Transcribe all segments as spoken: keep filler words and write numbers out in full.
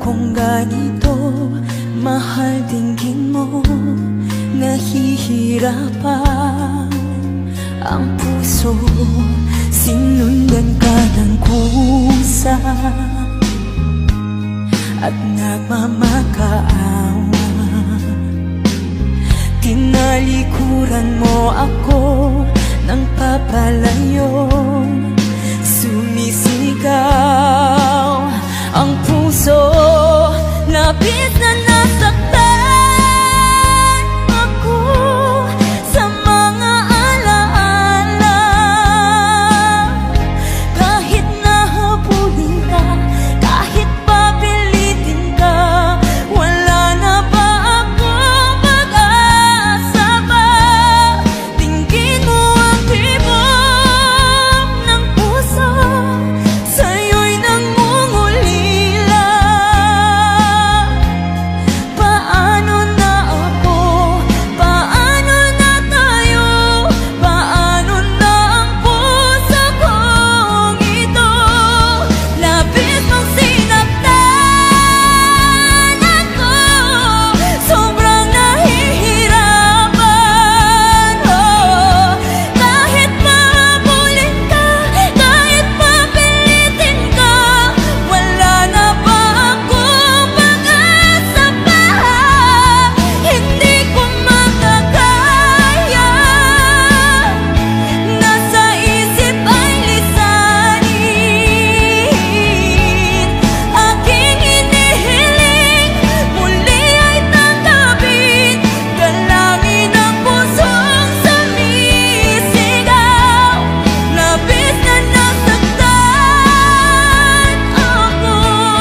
akong ganito, mahal dinggin mo, nahihirapan ang puso, sinundan ka ng kusa at nagmamakaawa. Tinalikuran mo ako ng papalayo, sumisigaw ang puso, labis na nasaktan ako sa mga alaala. Kahit nahabulin ka, kahit papilitin ka, wala na ba akong pag-asa ba? Tingin mo ang tibok ng puso, sa'yo'y nangungulila. Paano na ako? Paano na tayo? Paano na ang puso kong ito? Labis mong sinaktan ako, sobrang nahihirapan. Oh, kahit mahabulin ka, kahit papilitin ka, wala na ba akong pag-asa pa? Hindi ko makakaya, nasa isip ay lisanin. Aking hinihiling, muli ay tanggapin, dalangin ang pusong sumisigaw. Labis na nasaktan ako.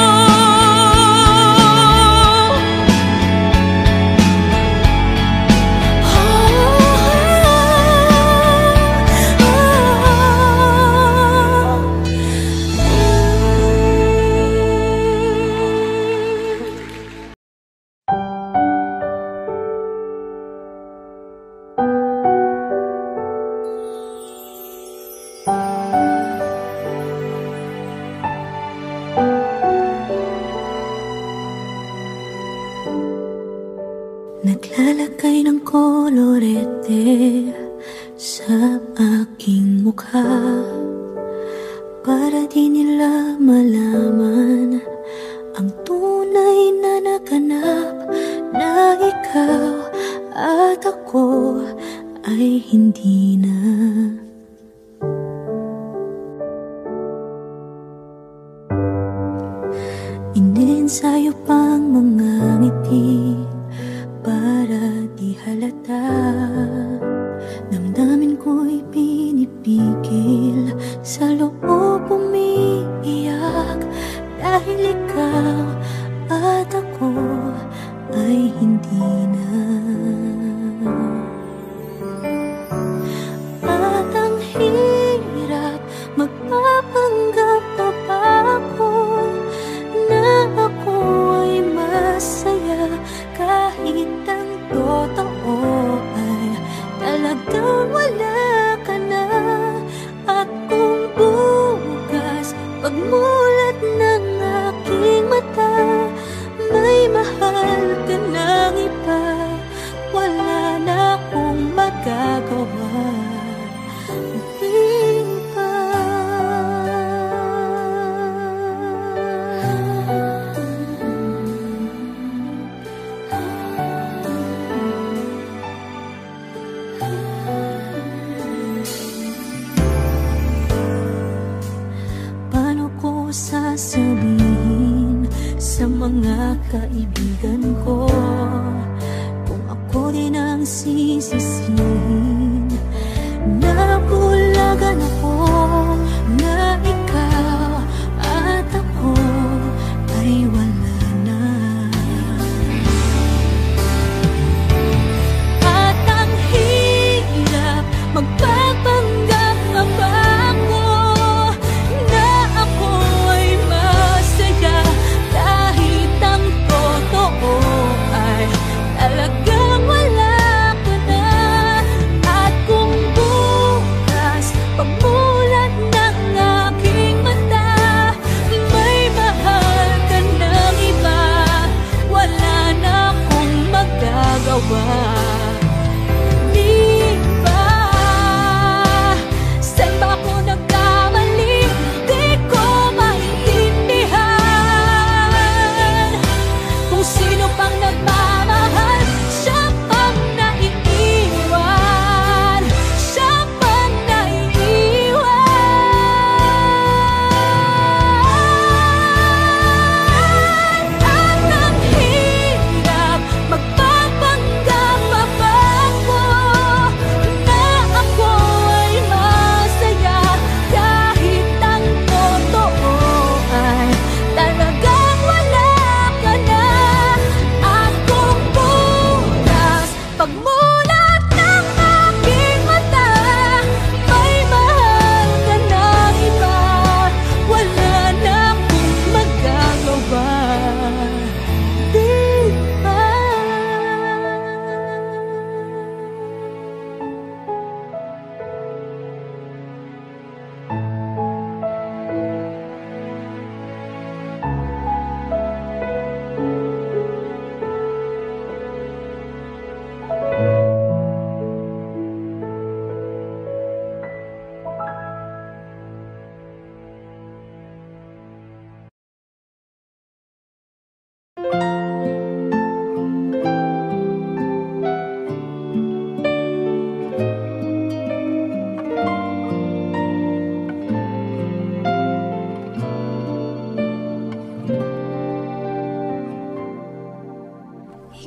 Naglalagay ng kolorete sa aking mukha para di nila malaman ang tunay na naganap, na ikaw at ako ay hindi na. Iniensayo pang mga ngiti para di halata, damdamin ko'y pinipigil, sa loob umiiyak, dahil ikaw at ako ay hindi na. At ang hirap, magpapanggap na ba ako na ako ay masaya, kahit ang totoo ay talagang wala ka na. At kung bukas pagmulat ng aking mata, may mahal ka ng iba, wala na akong magagawa. Di ba? Paano ko sasabihin sa mga kaibigan ko kung ako din ang sisisihin? Nabulagan ako na ikaw at ako ay wala na. At ang hirap, magpapanggap na ba ako na ako ay masaya, kahit ang totoo ay talagang wala ka na. At kung bukas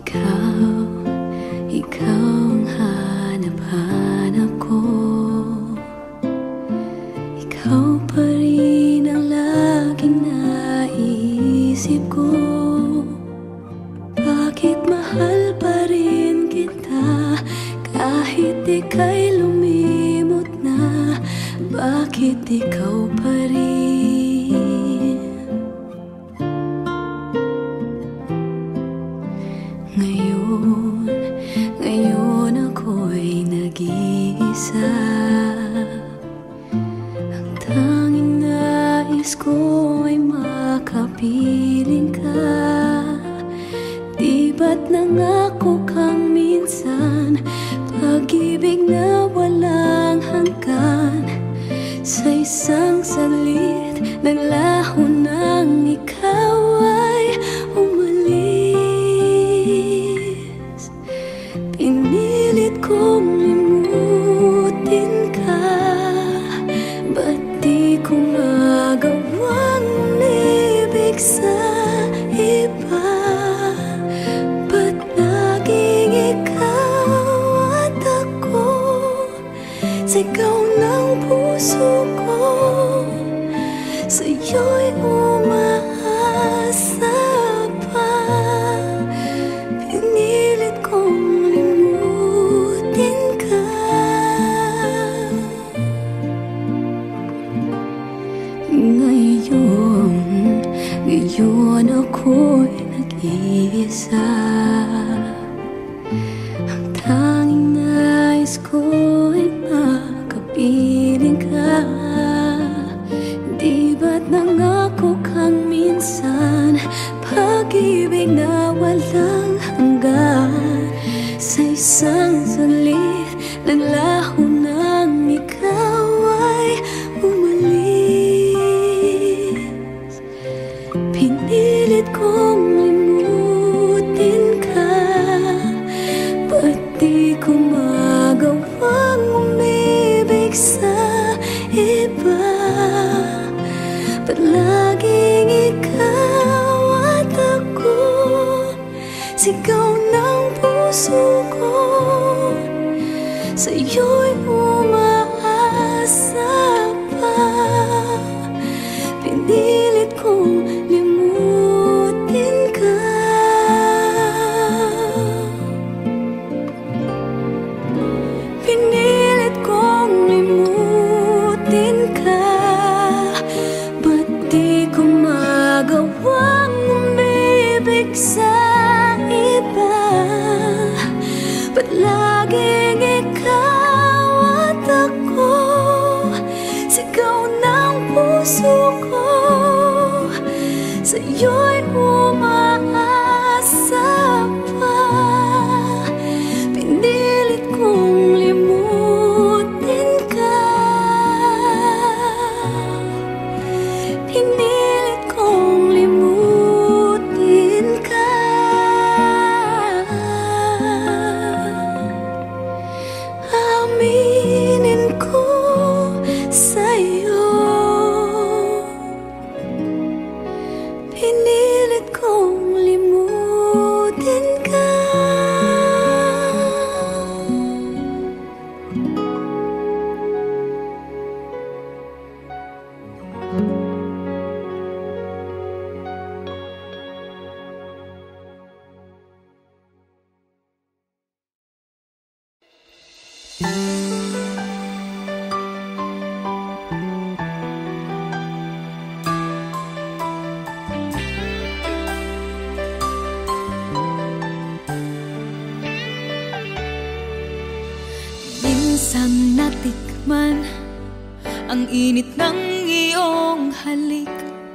Ikaw, ikaw ang hanap-hanap ko. Ikaw pa rin ang laging naisip ko. Bakit mahal pa rin kita kahit ika'y lumimot na? Bakit ikaw pa rin? Ngayon, ngayon ako'y nag-iisa. Ang tanging nais ko ay makapiling ka. Di ba't nangako kang minsan pag-ibig na walang hanggan? Sa isang saglit naglaho nang ikaw ay umalis. Pinilit kong limutin ka, ba't di ko magawang umibig sa iba? Ba't laging ikaw at ako, sigaw ng puso ko, sa'yo'y umaasa pa. Pinilit kong limutin ka. Ngayon, ngayon ako'y nag-iisa. Ang tanging nais ko ay makapiling ka. Di ba't nangako kang minsan pag-ibig na walang hanggan? Sa isang saglit naglaho nang ikaw ay umalis. Pinilit kong limutin ka, ba't di ko magawang umibig sa iba? Ba't laging ikaw at ako, sigaw ng puso ko, sa'yo'y umaasa pa. Pinilit kong limutin ka. Pinilit kong limutin ka, ba't di ko magawang umibig sa iba? Ba't laging ikaw at ako, sigaw ng puso ko, sa'yo'y umaasa pa. Pinilit kong limutin ka. Pinilit kong limutin ka. Aminin ko sa'yo, pinilit kong limutin ka. Minsang natikman ang init ng iyong halik.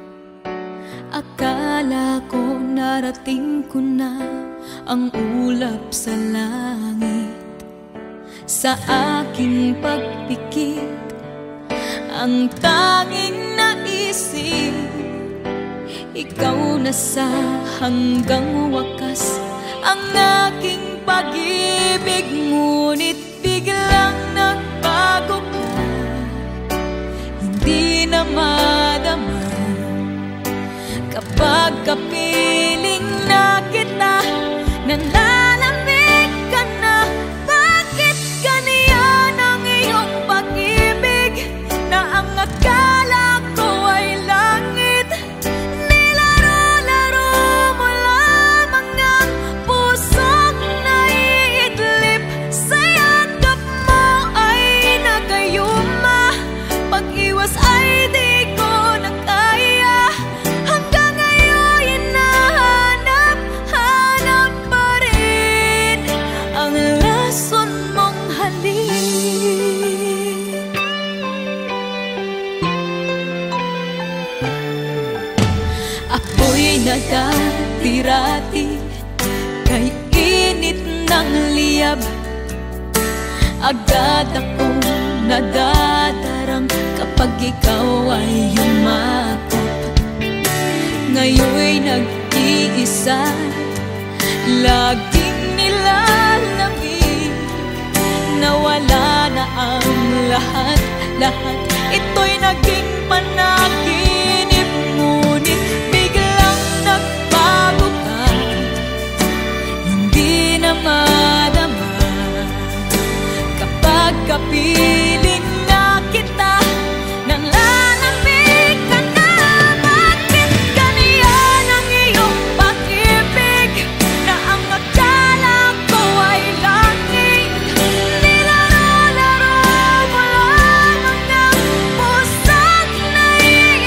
Akala ko narating ko na ang ulap sa langit. Sa aking pagpikit, ang tanging naisip, ikaw na sa hanggang wakas ang aking pag-ibig. Ngunit biglang nagbago ka, hindi na madama kapag kapiling na kita na parati, kay init ng liyab. Agad akong nadadarang kapag ikaw ay yumakap. Ngayon'y nag-iisa, laging nilalamig. Nawala na ang lahat, lahat ito'y naging panaginip. Ngunit biglang nagbago ka, hindi na madama. Kapag kapiling na kita, nang lalamig ka na. Bakit ganyan ang iyong pag-ibig, na ang akala ko ay langit? Nilalaro mo lamang ang pusat na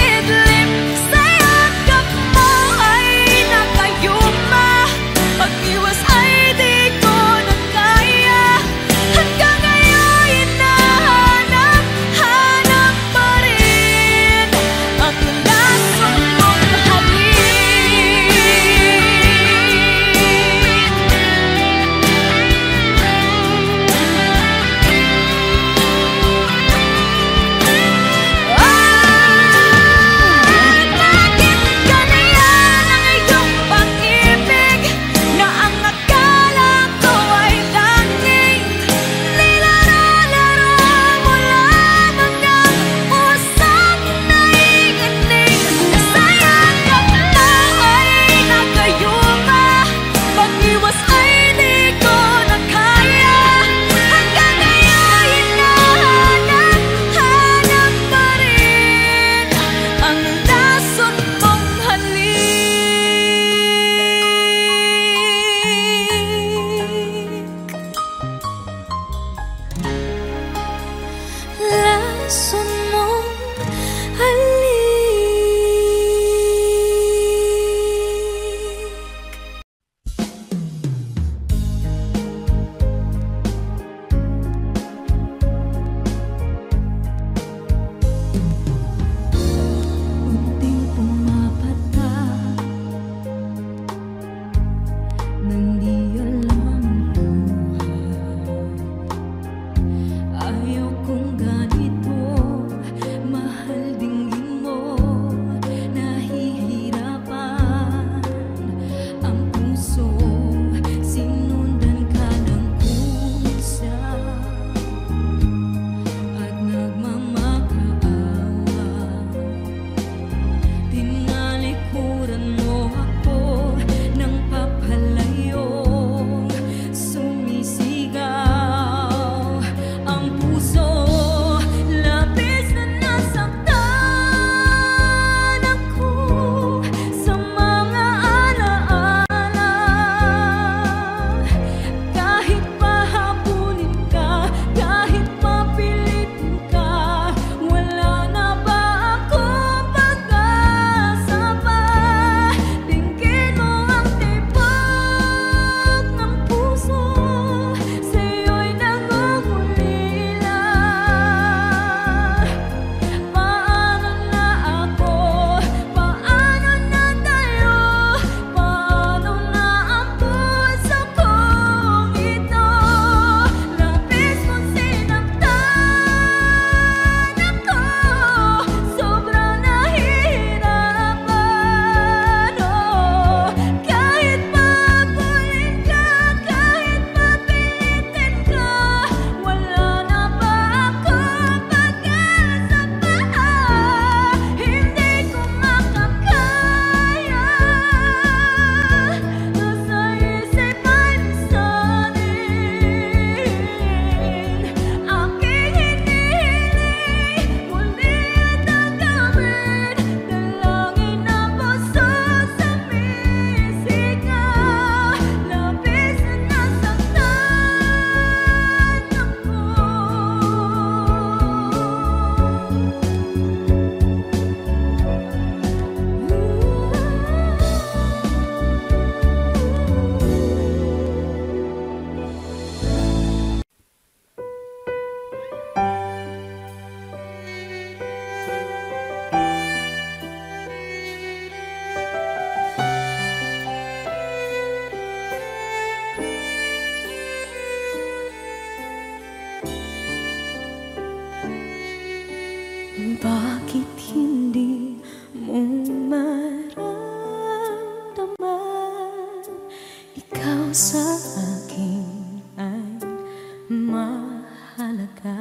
sa akin ay mahalaga.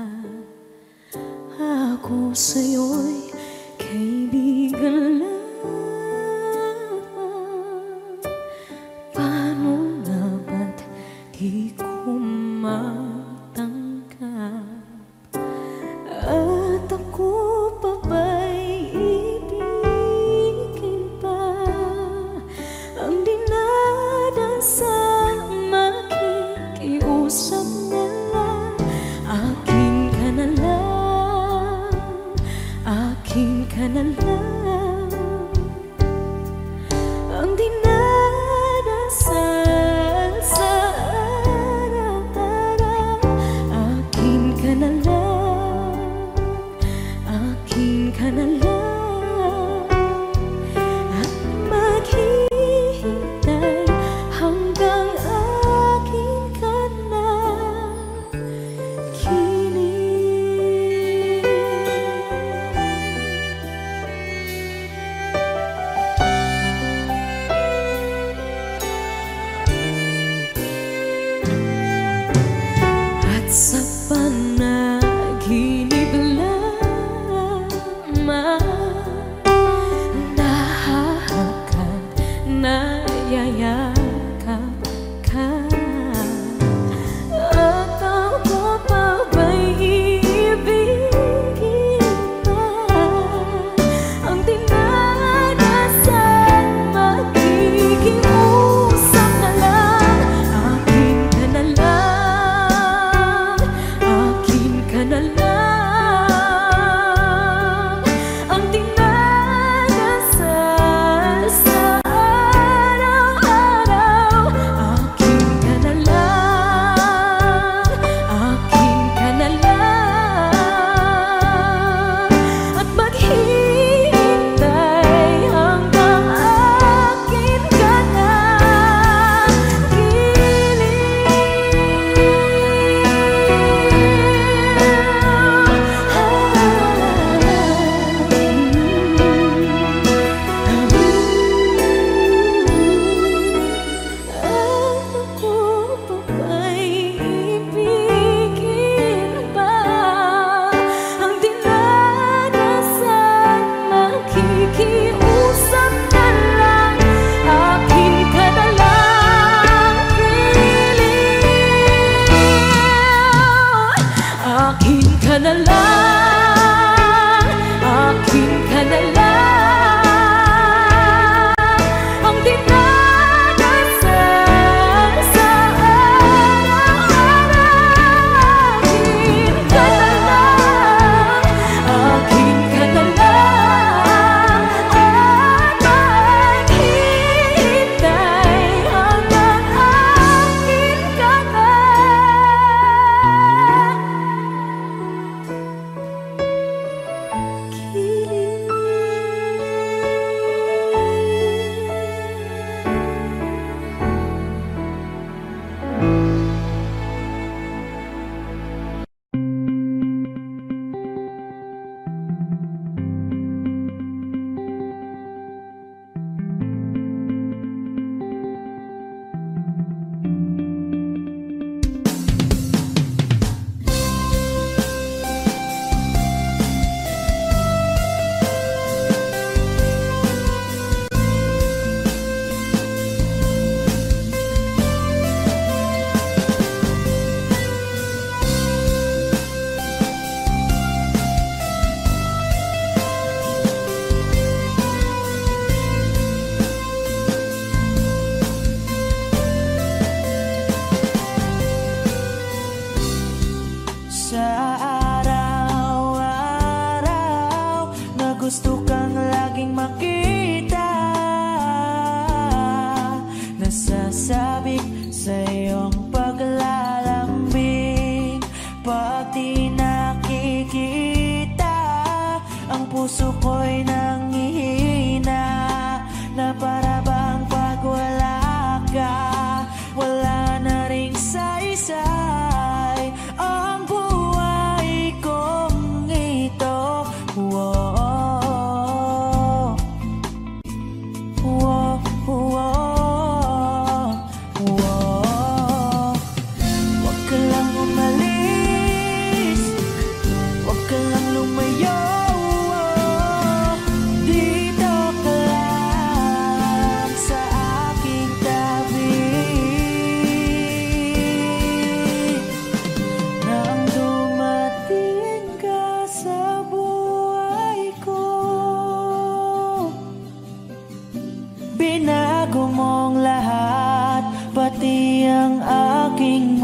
Ako sa'yo'y kaibigan lang. Paano nga ba't di ko matanggap? At ako pa ba'y ibigin pa? Ang dinadasang makikiusap na lang. Akin ka na lang, akin ka na lang. Ang dinadasal sa araw-araw. Akin ka na lang, akin ka na lang. At maghihintay hanggang akin ka na kilig. At sa panaginip lamang nahahakan, nayayakap ka. At ako pa ba'y iibigin pa? Ang dinadasal makikiusap na lang. Akin ka na lang, akin ka na lang. Ang dinadasal sa araw-araw. Akin ka na lang, akin ka na lang. At maghihintay hanggang akin ka na Ako pa ba'y ibigin pa? Ang dinadasal makikiusap na lang. Akin ka na lang, kilig. Akin ka na lang, akin ka na lang. Ang dinadasal sa araw-araw. Akin ka na lang, akin ka na lang. At maghihintay hanggang akin ka na Sa araw-araw na gusto kang laging makita, nasasabik sa iyong paglalambing. Pag di nakikita, ang puso ko'y nanghihina, na para bang pag wala ka, wala na ring saysay ang buhay kong ito. Whoa, whoa, whoa, whoa.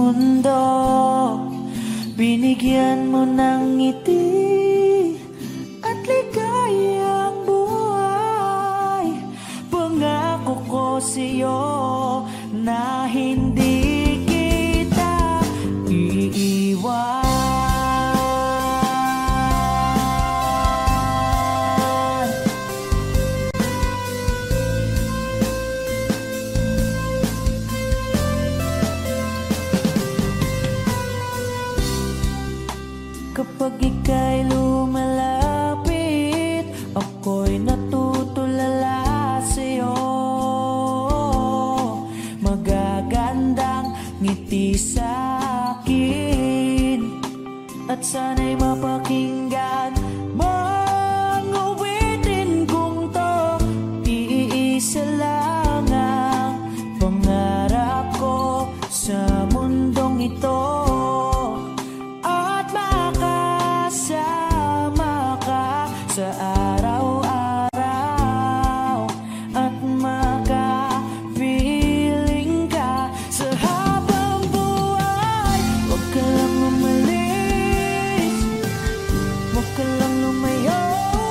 mundo. Binigyan mo ng ngiti at ligayang buhay. Pangako ko sa'yo na hindi kita iiwan. Kapag ika'y lumalapit, ako'y natutulala sa'yo. Magagandang ngiti sa'kin at sana'y mapakinggan mga awitin kong to. Iisa lang ang pangarap ko sa mundong ito, sa araw-araw at makapiling ka sa habang buhay. Huwag ka lang umalis, huwag ka lang lumayo.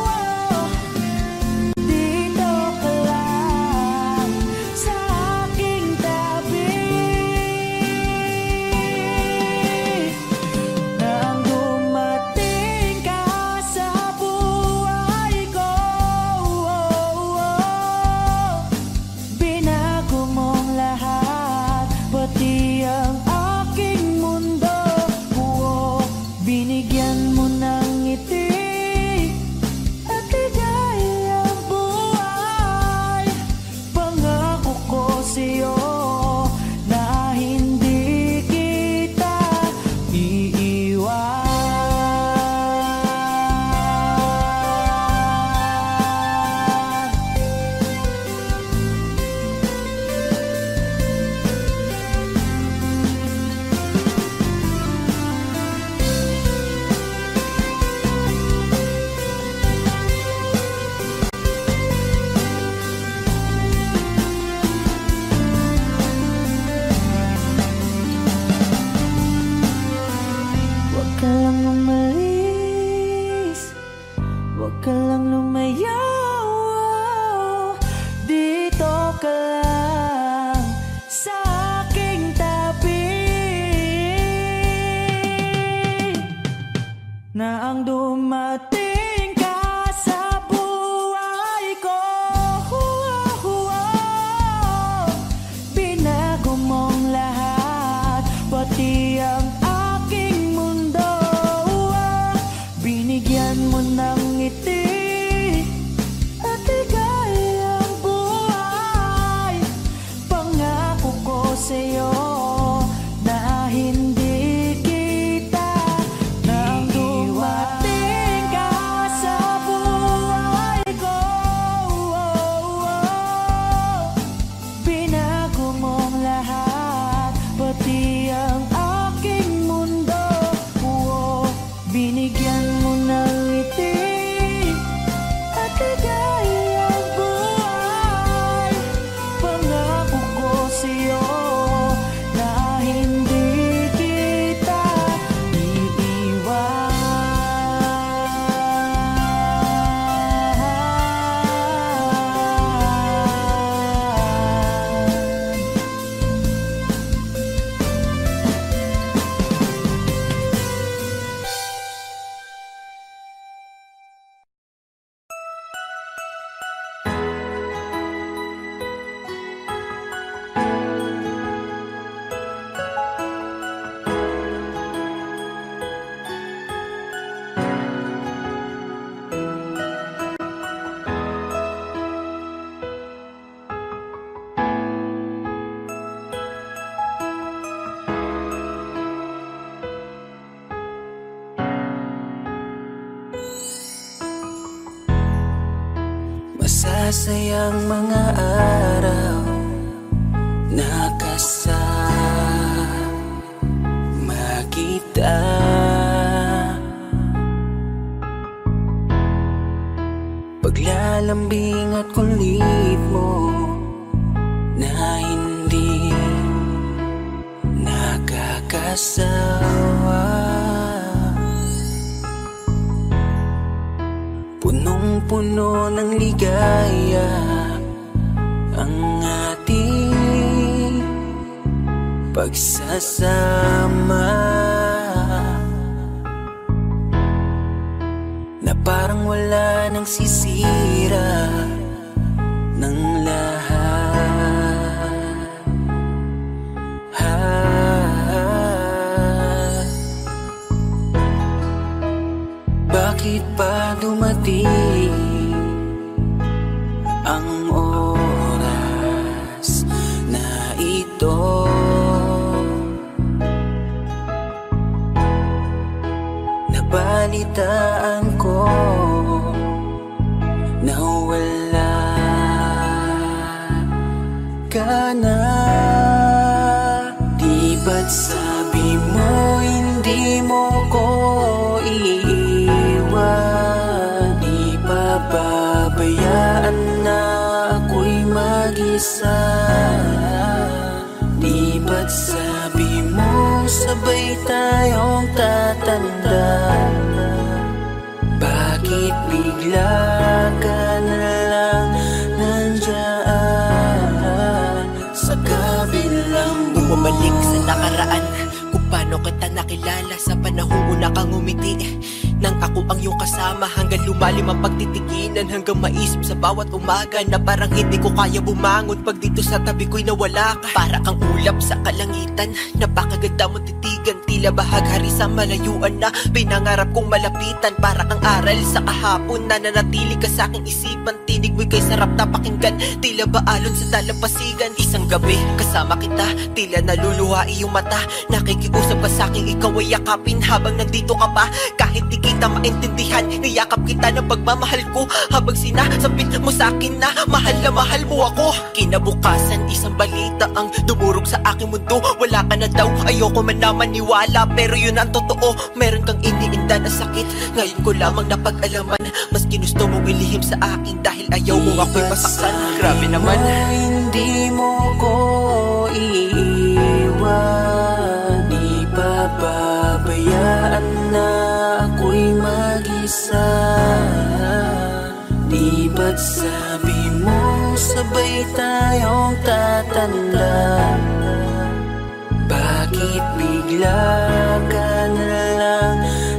Dito ka lang sa aking tabi. Nang dumating ka sa pati ang aking mundo. Oo, binigyan mo ng ngiti at ligayang buhay. Pangako ko sa'yo na hindi kita iiwan. Huwag ka lang umalis, huwag ka lang lumayo. Dito ka lang sa aking tabi. Na ang dumating ka sa buhay ko, binago mong lahat, pati ang binigyan mo ng ngiti at ligayang buhay. Pangako ko sa'yo na hindi kita nang dumating ka sa buhay ko. Binago mong lahat, pati ang aking mundo. Binigyan mo ng ngiti at ligayang buhay. Pangako ko sa'yo na hindi kita iiwan. Masasayang mga araw na kasama kita. Paglalambing at kulit mo na hindi nakaka asawa. Punong-puno ng ligaya ang ating pagsasama, na parang wala nang sisira ng lahat. Ah, bakit pa dumating ang oras na ito? Nabalitaan ko na wala ka na. Di ba't sabi mo hindi mo ko iiwan? Di pa babayaan na ako'y mag-isa? Di ba't sabi mo sabay tayong tatanda? Bakit bigla ka na lang nandyan sa kabilang buhay? Bumalik sa nakaraan, kung paano kita nakilala sa panahong una kang umiti. Nang ako ang iyong kasama, hanggang lumalim ang pagtitiginan, hanggang maisip sa bawat umaga na parang hindi ko kaya bumangon pag dito sa tabi ko'y nawala ka. Para kang ulap sa kalangitan, napakaganda mong titigan, tila bahaghari sa malayuan na pinangarap kong malapitan. Para kang aral sa kahapon na nanatili ka sa aking isipan, tinig mo'y kay sarap na pakinggan, tila ba alon sa dalampasigan. Isang gabi kasama kita, tila naluluha iyong mata, nakikiusap ka sa aking ikaw ay yakapin habang nandito ka pa. Kahit di kita maintindihan, niyakap kita ng pagmamahal ko, habang sinasabit mo sa akin na mahal na mahal mo ako. Kinabukasan isang balita ang dumurog sa aking mundo, wala ka na daw, ayoko man na maniwala, pero yun ang totoo. Meron kang iniinda na sakit, ngayon ko lamang napag-alaman, mas ginusto mong ilihim sa akin dahil ayaw mo ako'y masaktan. Grabe naman. Hindi mo ko iiwan, di pa babayaan na ako'y mag-isa. Di ba't sabi mo sabay tayong tatanda? Bakit bigla ka na lang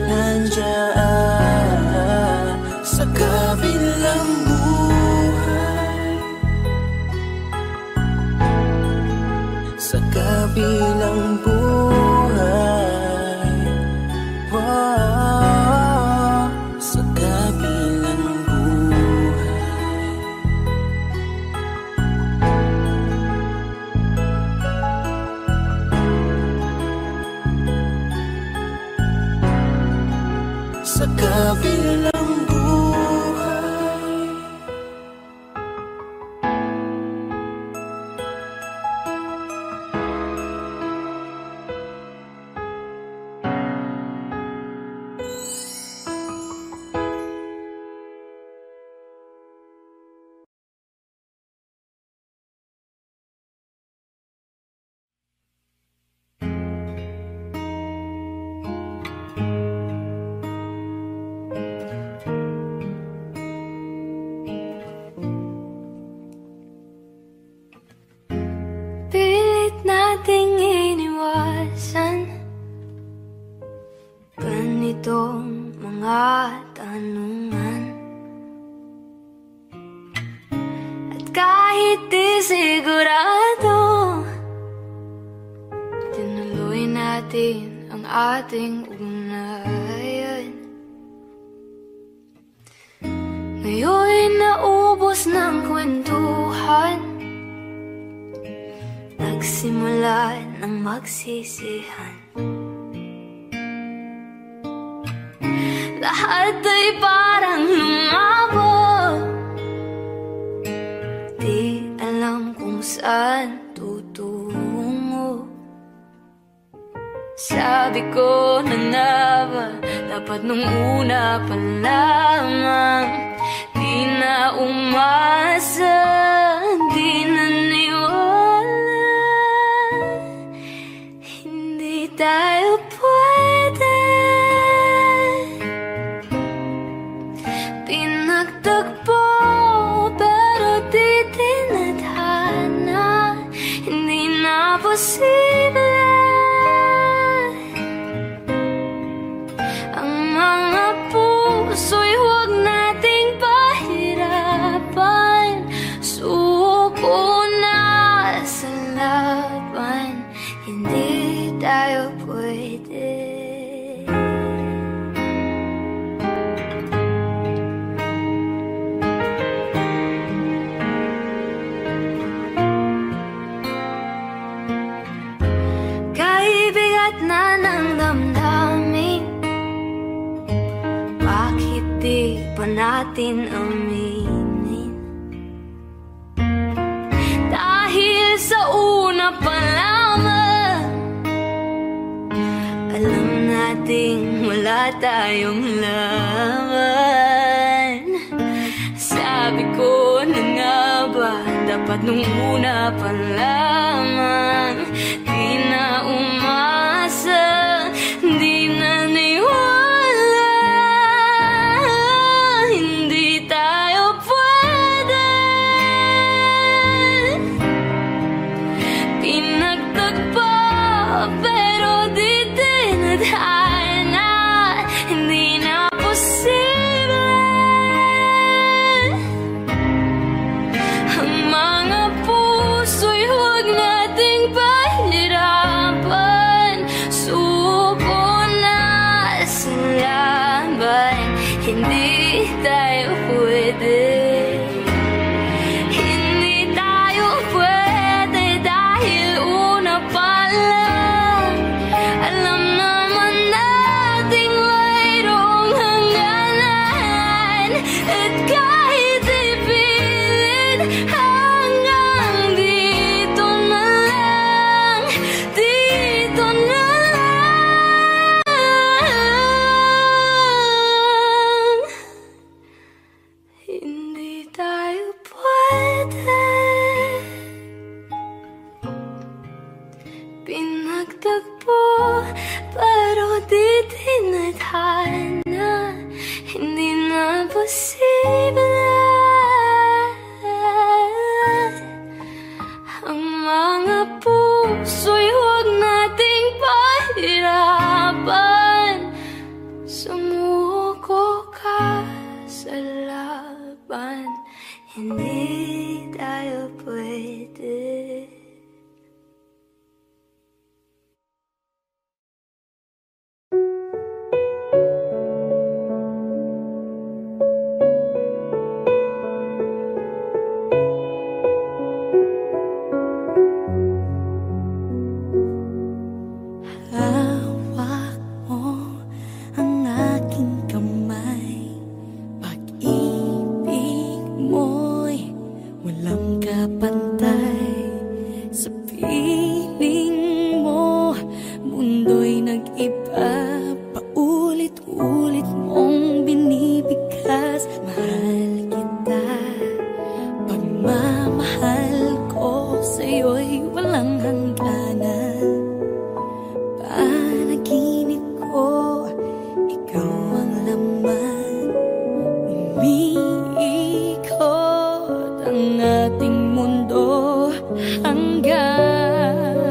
nandyan sa kabilang buhay? Sa kabilang buhay, wow, sa kabilang buhay. Sa kabilang buhay. Pilit nating iniwasan ganitong mga tanungan, at kahit di sigurado, tinuloy natin ang ating ugnayan. Ngayon'y naubos ng kwentuhan, nagsimula ng magsisihan. Lahat ay parang lumabo, di alam kung saan tutungo. Sabi ko na nga ba, dapat nung una pa lamang, di na umasa, di na niwala, hindi tayo posible. Ang mga puso'y huwag nating pahirapan. Suko na sa laban, hindi tayo pwede. Kaibigat na ng damdamin, bakit di pa natin aminin? Dahil sa una pa lamang, alam nating wala tayong laban. Sabi ko na nga ba, dapat nung una pa lamang, di na umasa, di na niwala, hindi tayo pwede. Pinagtagpo pero di dinadhana, hindi na posible. Ang mga puso'y huwag nating pahirapan. Suko na sa laban, hindi tayo pwede. Hindi tayo pwede dahil una pa lang, alam naman nating mayroong hangganan. At kahit ipilit, hanggang dito na lang, dito na lang. Hindi tayo pwede. Pinagtagpo pero di dinadhana, hindi na posible. Ang mga puso'y huwag nating pahirapan. Sumuko ka sa laban, hindi tayo pwede. Hawak mo ang aking kamay, pag-ibig mo'y walang kapantay. Sa piling mo, mundo'y nag-iba, paulit-ulit mong binibigkas. Mahal kita, pagmamahal ko sa'yo'y walang hangganan. Panaginip ko, ikaw ang laman. Umiikot ang ating mundo hanggang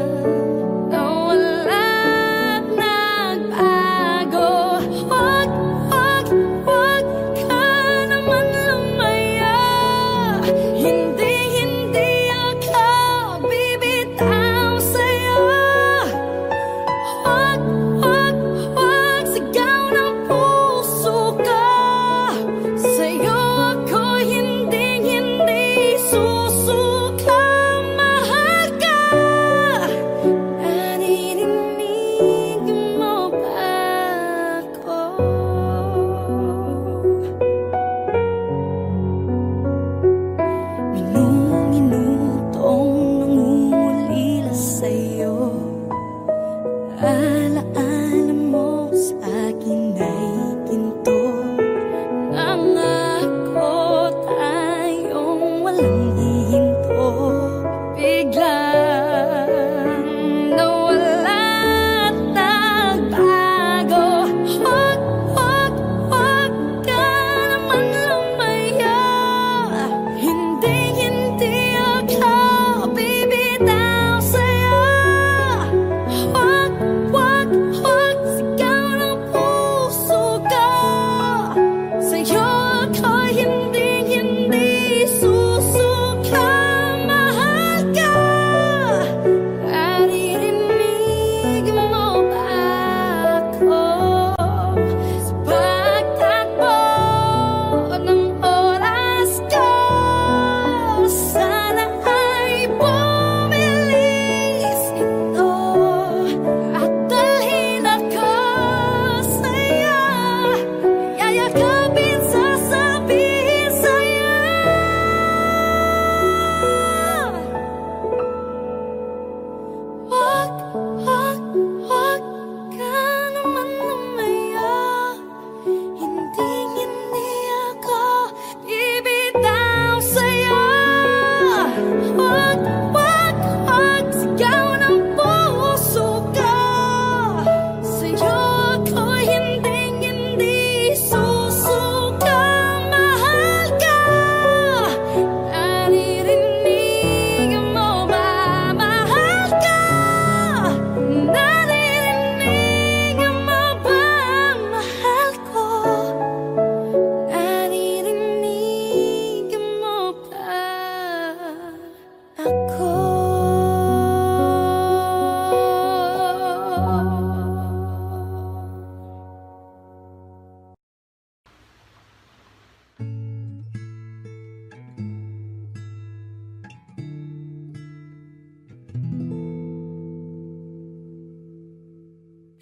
nawala't nagbago. Wag, wag, wag ka naman lumaya. Hindi, hindi ako bibitaw sa'yo.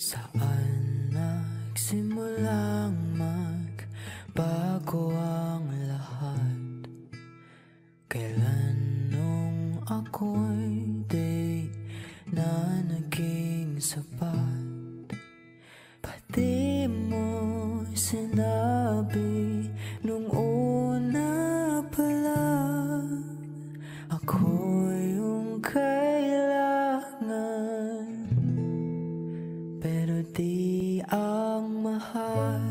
Saan nagsimulang magbago ang lahat? Kailan nung ako'y di na naging sapat? Pati mo sinabi nung una pa lang, ako yung kailangan, pero di ang mahal.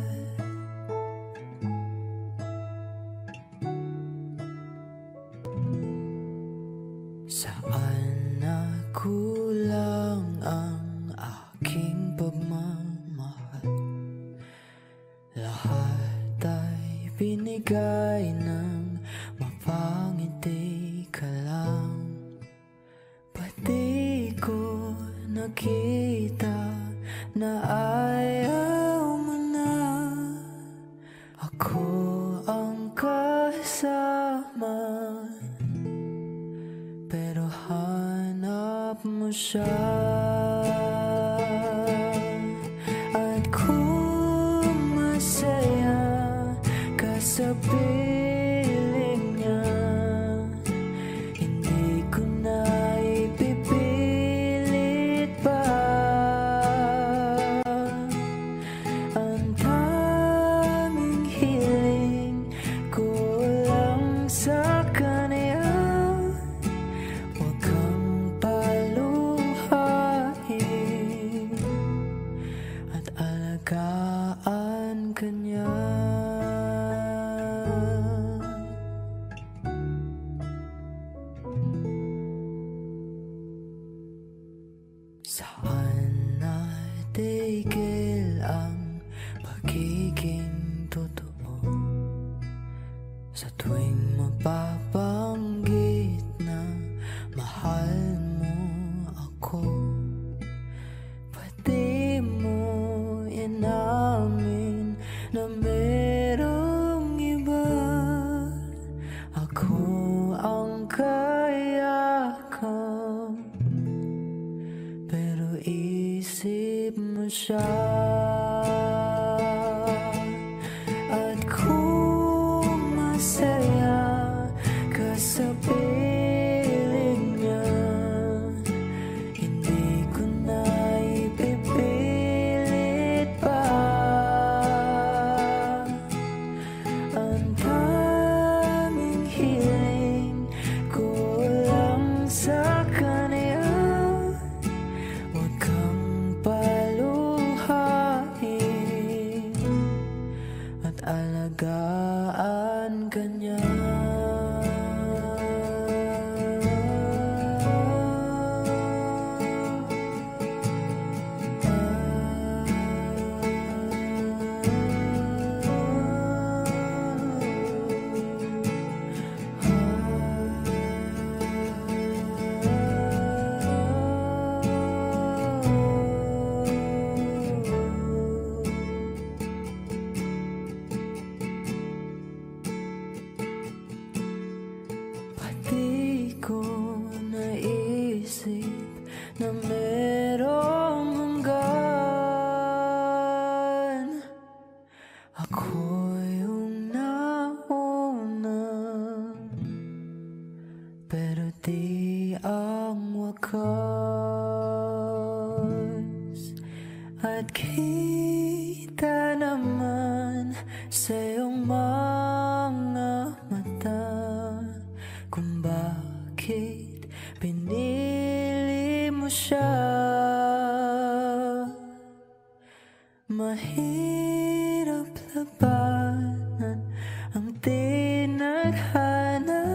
Saan nakulang ang aking pagmamahal? Lahat ay binigay ng mapangiti ka lang. Pati ko nakita na ayaw mo na. Ako ang kasama, pero hanap mo siya. At kung masaya ka sa piling niya, hindi ko na ipipilit pa. Ang tanging hiling ko lang sa kanya, huwag kang paluhain at alagaan ka niya. Saan natigil ang pagiging totoo? Sa tuwing mapabanggit na mahal mo ako, pati mo inamin na merong iba. Ako ang kayakap, pero isip mo siya. At kung masaya ka sa piling niya, hindi ko na ipipilit pa. Ang tanging hiling ko lang sa kanya, huwag kang paluhain at alagaan ka niya. Pati ko naisip na merong hanggan. Ako yung nauna, pero di ang wakas. At kita naman sa iyong mga mata kung bakit pinili mo siya. Mahirap labanan ang tinadhana,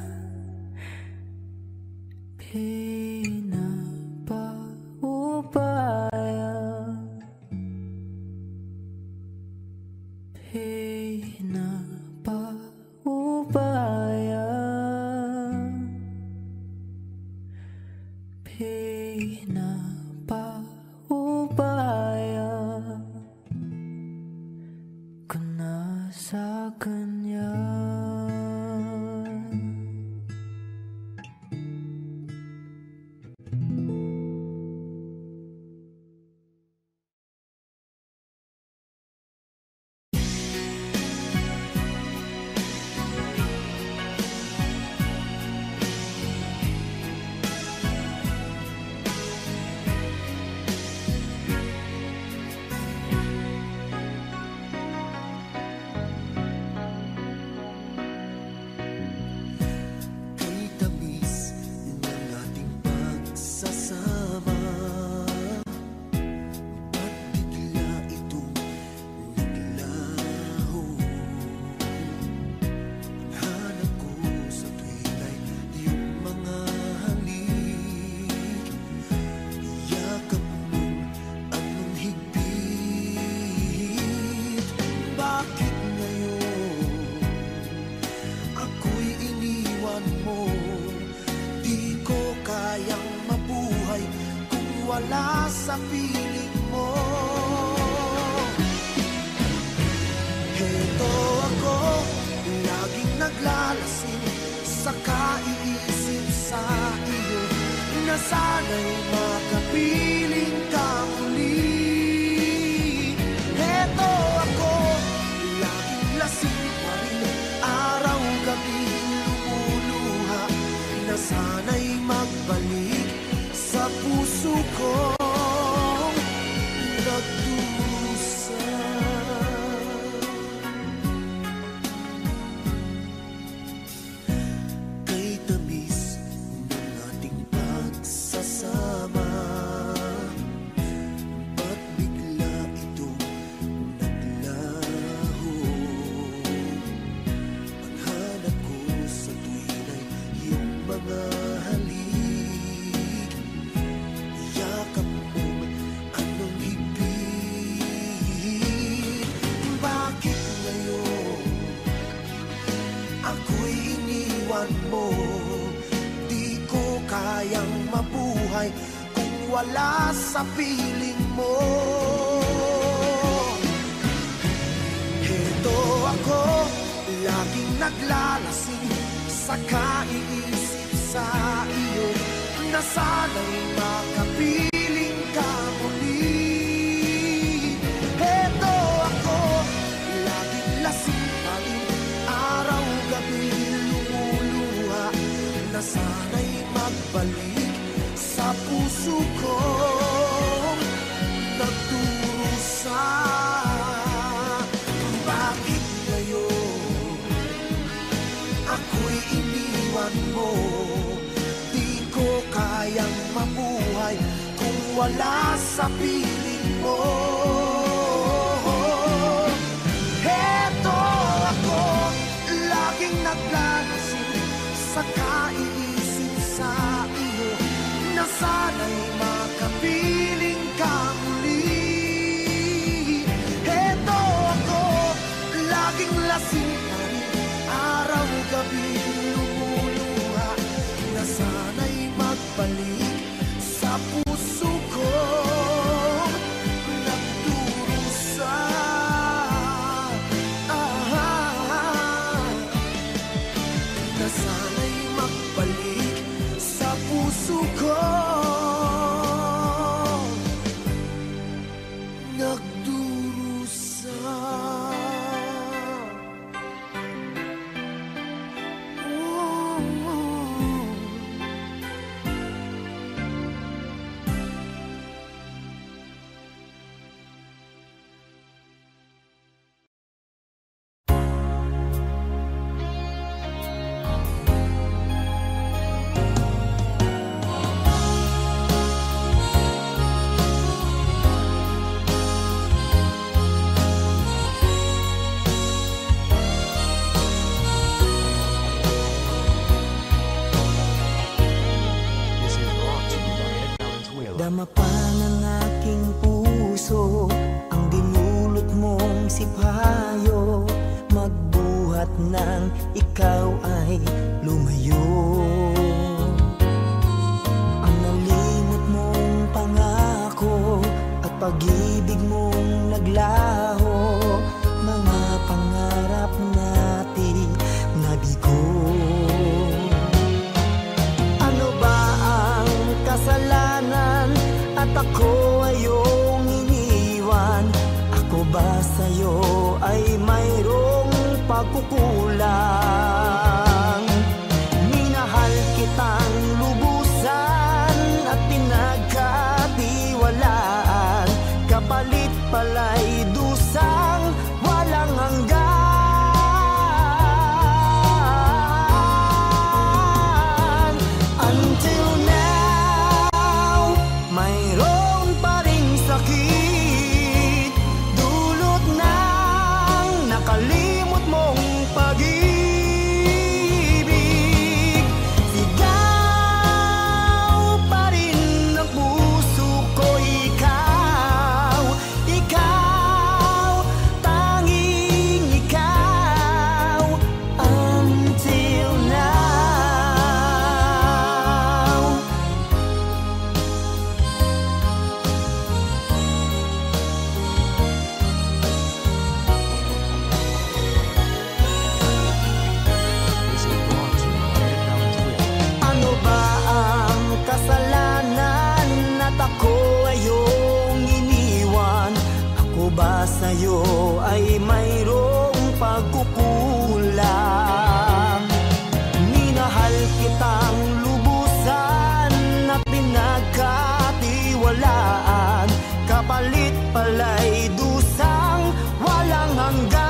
pinapaubaya, pinapaubaya, pinapaubaya ko na sa kanya. wala sa piling mo. Heto ako, laging naglalasing sa kaiisip sa iyo, na sana'y makapiling ka muli. Heto ako, laging lasing pa rin, araw-gabi lumuluha, na sana'y magbalik sa puso kong nagdusa. Kay tamis ng ating pagsasama, ba't bigla itong naglaho? Ang hanap ko sa tuwin ay iyong mga halik, yakap mong anong higpit. Bakit ngayon ako'y iniwan mo? Di ko kayang mabuhay kung wala sa piling mo. Heto ako, laging naglalasing sa kaiisip sa iyo, na sana'y makapiling ka muli. Heto ako, laging lasing pa rin, araw-gabi lumuluha, na sana'y magbalik sa puso kong nagdurusa. Bakit ngayon ako'y iniwan mo? Di ko kayang mabuhay kung wala sa piling mo. Heto ako, laging naglalasing sa kaiisip sa iyo, na sana'y makapiling ka muli. Heto ako, laging lasing pa rin, araw-gabi lumuluha, na sana'y magbalik sa puso kong nagdurusa. Ah, na sana'y magbalik sa puso kong nagdurusa. Dama pa ng aking puso ang dinulot mong sipayo, magbuhat ng ikaw ay lumayo. Ang nalimot mong pangako at pag-ibig mong naglaho, mga pangarap natin nabigo. Ano ba ang kasalanan at ako ay iyong iniwan? Ako ba sa'yo ay mayroong pagkukulang? Minahal kitang lubusan at pinagkatiwalaan, kapalit pala'y dusang walang hanggan. Until now, mayroon pa ring sakit, dulot ng nakalimot mong pag-ibig. tayo ay mayroong pagkukulang. Minahal kitang lubusan na pinagkatiwalaan, kapalit pala'y dusang walang hanggan.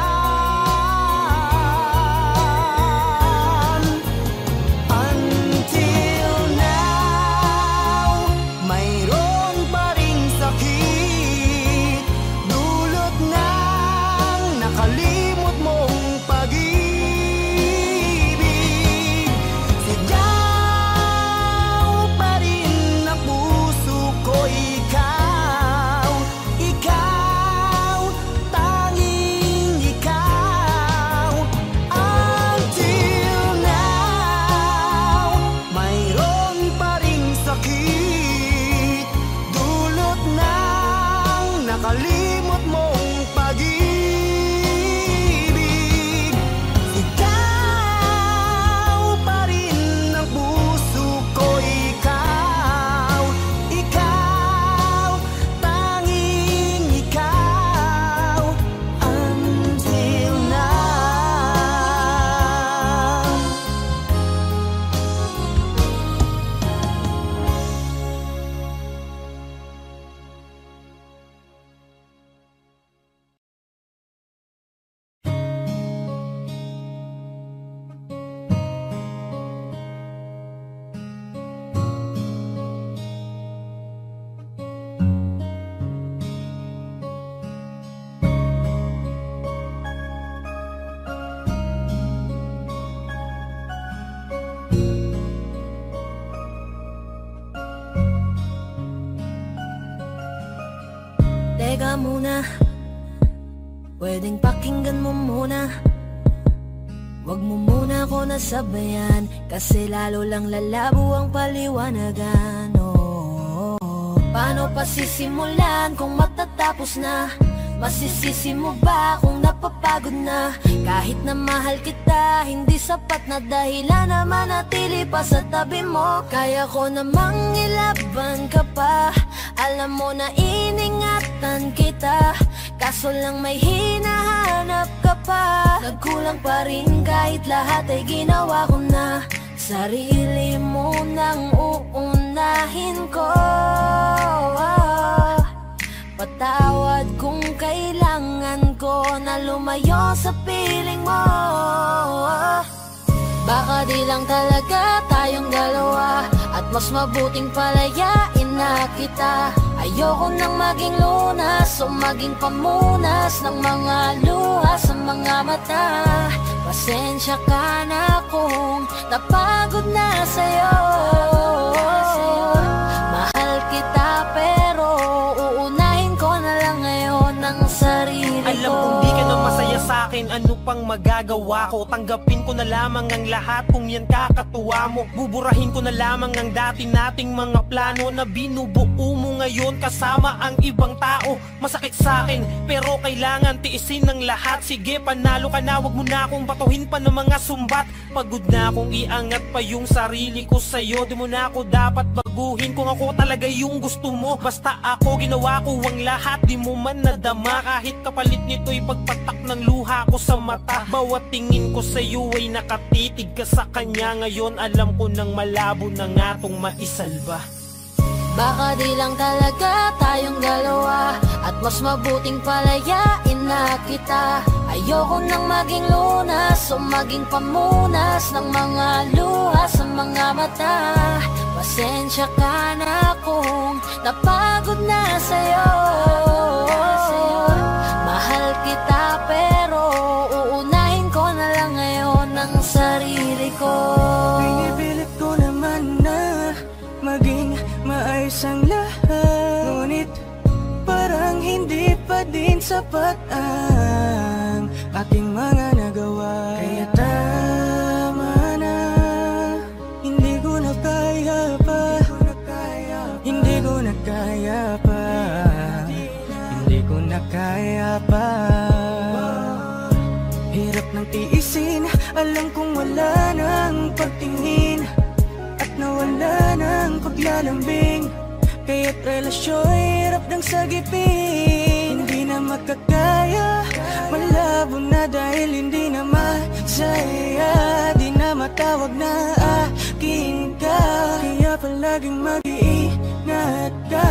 Until now, mayroon pa ring sakit, dulot ng nakalimot mong pag-ibig. Sigaw pa rin ang puso ko, ikaw, ikaw, tanging ikaw. Until now, mayroon pa ring sakit, dulot ng nakalimot mong pag-ibig. Ikaw pa rin ang puso ko, ikaw, ikaw, tanging ikaw. Until now. Teka muna, pwedeng pakinggan mo muna. Wag mo muna ako nasabayan, kasi lalo lang lalabo ang paliwanagan. Oh, paano pa sisimulan kung matatapos na? Masisisi mo ba kung napapagod na? Kahit na mahal kita, hindi sapat na dahilan na manatili pa sa tabi mo. Kaya ko namang ilaban ka pa, alam mo na iningatan kita, kaso lang may hinahanap ka pa. Nagkulang pa rin kahit lahat ay ginawa ko na. Sarili mo nang uunahin ko. Patawad kung kailangan ko na lumayo sa piling mo. Baka di lang talaga tayong dalawa, at mas mabuting palayain na kita. Ayoko nang maging lunas o maging pamunas ng mga luha sa mga mata. Pasensya ka na kung napagod na sa'yo. Mahal kita pero uunahin ko na lang ngayon ang sarili ko. Alam kong di ka na masaya sa'kin, ano pang magagawa ko? Tanggapin ko na lamang ang lahat kung yan kakatuwa mo. Buburahin ko na lamang ang dati nating mga plano na binubuo mo ngayon kasama ang ibang tao. Masakit sa'kin pero kailangan tiisin ng lahat. Sige, panalo ka na, wag mo na akong batuhin pa ng mga sumbat. Pagod na akong iangat pa yung sarili ko sa'yo. Di mo na ako dapat baguhin kung ako talaga yung gusto mo. Basta ako ginawa ko ang lahat, di mo man nadama. Kahit kapalit nito'y pagpatak ng luha ko sa mata. Bawat tingin ko sa'yo ay nakatitig ka sa kanya. Ngayon alam ko nang malabo na nga tong maisalba. Baka di lang talaga tayong dalawa, at mas mabuting palayain na kita. Ayoko nang maging lunas o maging pamunas ng mga luha sa mga mata. Pasensya ka na kung napagod na sa'yo. Mahal kita pero uunahin ko na lang ngayon ang sarili ko. Pinipilit ko naman na maging maayos ang lahat, ngunit parang hindi pa din sapat ang aking mga nagawa. Kaya tama na, hindi ko na kaya pa, hindi ko na kaya pa, hindi ko na kaya pa. Hirap ng tiisin, alam kong wala nang pagtingin, at nawala ng paglalambing. Kaya't relasyon hirap ng sagipin. Hindi na makakaya. Malabo na dahil hindi na masaya. Di na matawag na akin ka, kaya palaging mag-iingat ka.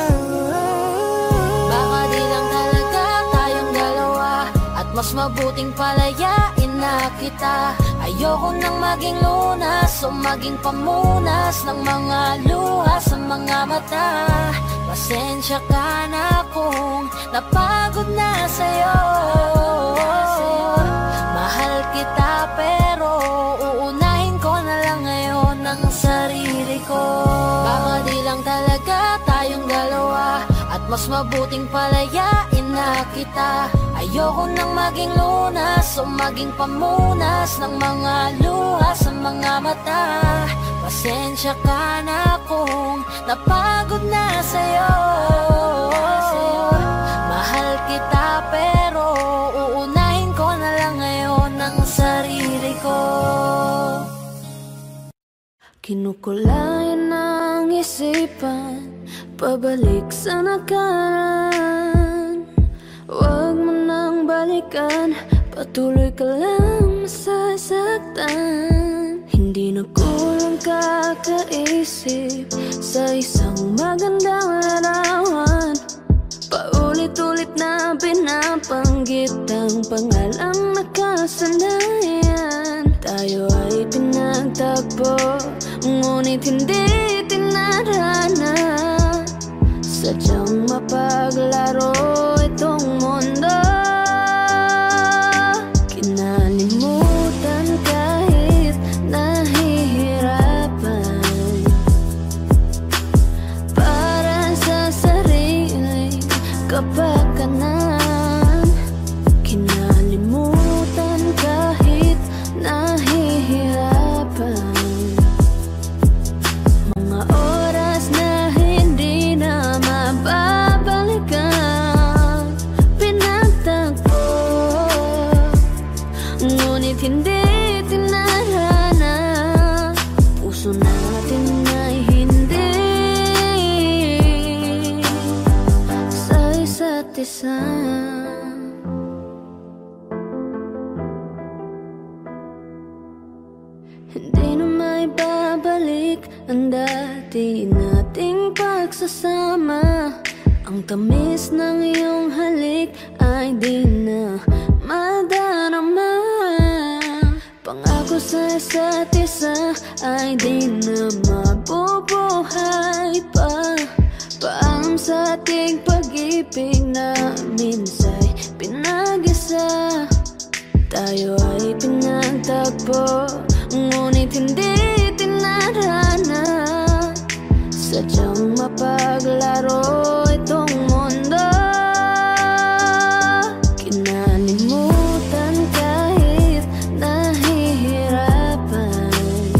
Baka di lang talaga tayong dalawa, at mas mabuting palayain na kita. Ayoko nang maging lunas o maging pamunas ng mga luha sa mga mata. Pasensya ka na kung napagod na sa'yo. Mahal kita pero uunahin ko na lang ngayon ang sarili ko. Baka di lang talaga tayong dalawa, at mas mabuting palayain na kita. Ayoko nang maging lunas o maging pamunas ng mga luha sa mga mata. Pasensya ka na kung napagod na sa'yo. Mahal kita pero uunahin ko na lang ngayon ang sarili ko. Kinukulayan ng isipan, pabalik sa nakaraan. Huwag mo nang balikan, patuloy ka lang masasaktan. Hindi na kulang kakaisip sa isang magandang larawan. Paulit-ulit na pinapanggit ang pangalang nakasanayan. Tayo ay pinagtagpo, ngunit hindi tinarana. Sadyang mapaglaro itong mundo. Kinalimutan kahit nahihirapan, para sa sariling kapakanan. Kinalimutan kahit nahihirapan, mga oras na hindi na mababalikan. Pinagtagpo, ngunit hindi tinarana. Puso natin ay hindi sa isa't isa. Hindi na may babalik ang dati nating pagsasama. Ang tamis ng iyong halik ay di na madarama. Pangako sa isa't isa ay di na mabubuhay pa. Paalam sa ating pag-ibig na minsay pinag-isa. Tayo ay pinagtagpo, ngunit hindi tinarana. Sadyang mapaglaro itong mundo. Kinalimutan kahit nahihirapan,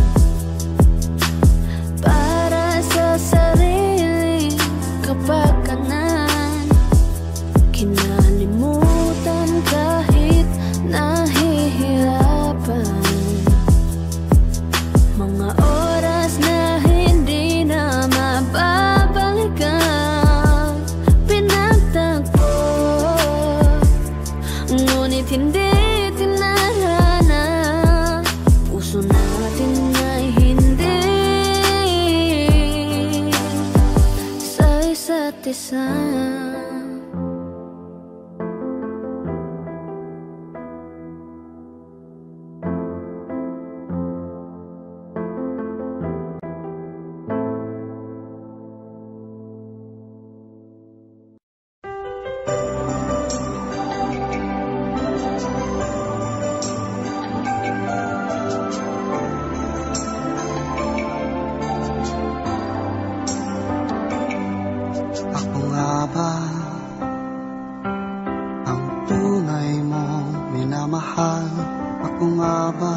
para sa sariling kapakanan. Kinalimutan kahit nahihirapan, mga oras na hindi na mababalikan. Pinagtagpo, ngunit hindi tinarana. Puso natin ay hindi sa isa't isa. Ako nga ba ang tunay mong minamahal? Ako nga ba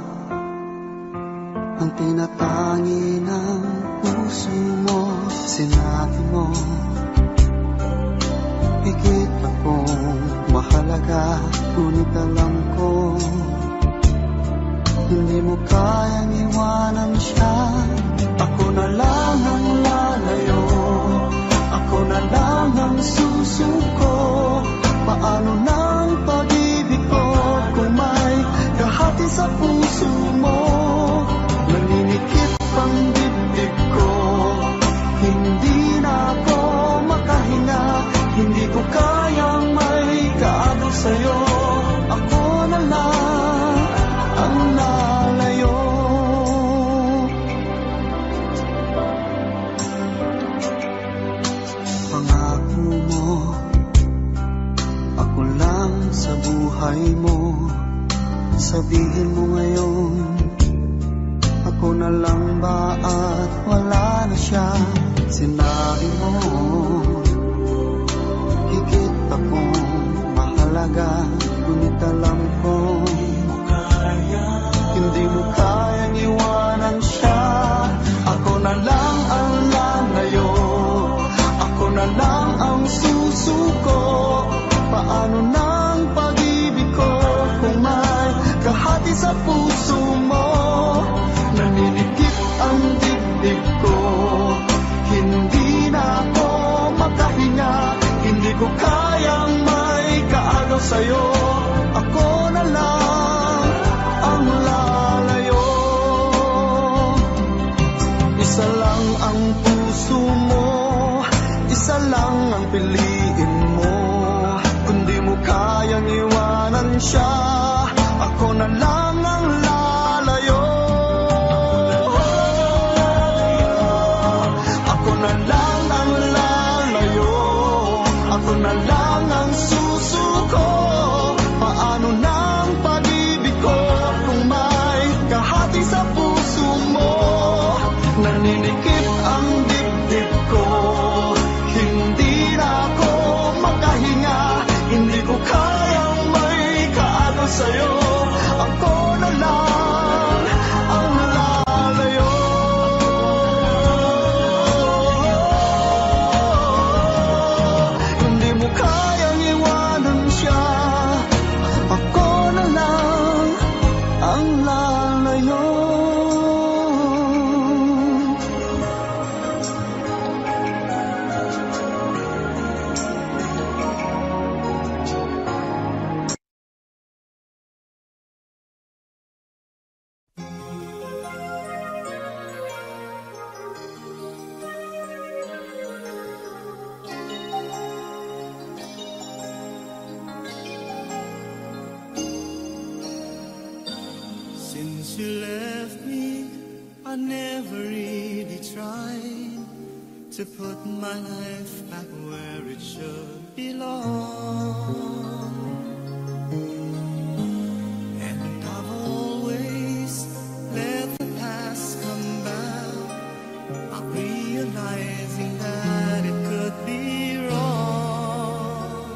ang tinatangi ng puso mo? Sinabi mo higit akong mahalaga, ngunit alam ko hindi mo kayang iwanan siya. Ako na lang ang lalayo, ako na lang ang susuko. buhay mo. Sabihin mo ngayon, ako na lang ba at wala na siya? Sinabi mo, higit akong mahalaga, ngunit alam ko hindi mo kayang iwanan siya. Ako na lang ang lalayo, ako na lang ang susuko. Paano nang pag-ibig ko kung may kahati sa puso mo? Naninikip ang dibdib ko, hindi na ako makahinga. Hindi ko kayang may kaagaw sa'yo. Ako na lang ang lalayo. Isa lang ang puso mo, isa lang ang piliin mo. Kung di mo kayang iwanan siya, ako na lang ang lalayo. Ako na lang ang lalayo, ako na lang ang susuko. Paano nang pag-ibig ko kung may kahati sa puso mo? Naninikip ang dibdib ko, hindi na ako makahinga. Hindi ko kayang may kaagaw sa'yo. Ako na lang ang lalayo. Hindi mo kayang iwanan siya. Ako na lang ang lalayo. Since you left me, I never really tried to put my life back where it should belong. And I've always let the past come back, not realizing that it could be wrong.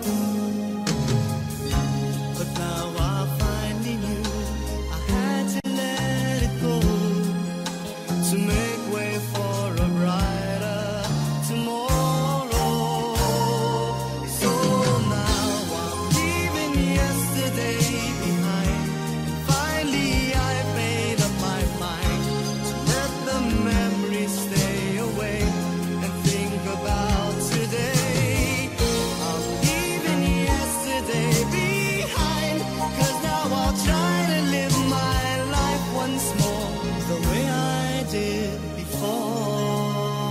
But now I finally knew I had to let it go to make way for a brighter tomorrow. So now I'm leaving yesterday behind. Finally I made up my mind to let the memories stay away and think about today. I'm leaving yesterday behind, 'cause now I'll try to live my life once more the way I did before.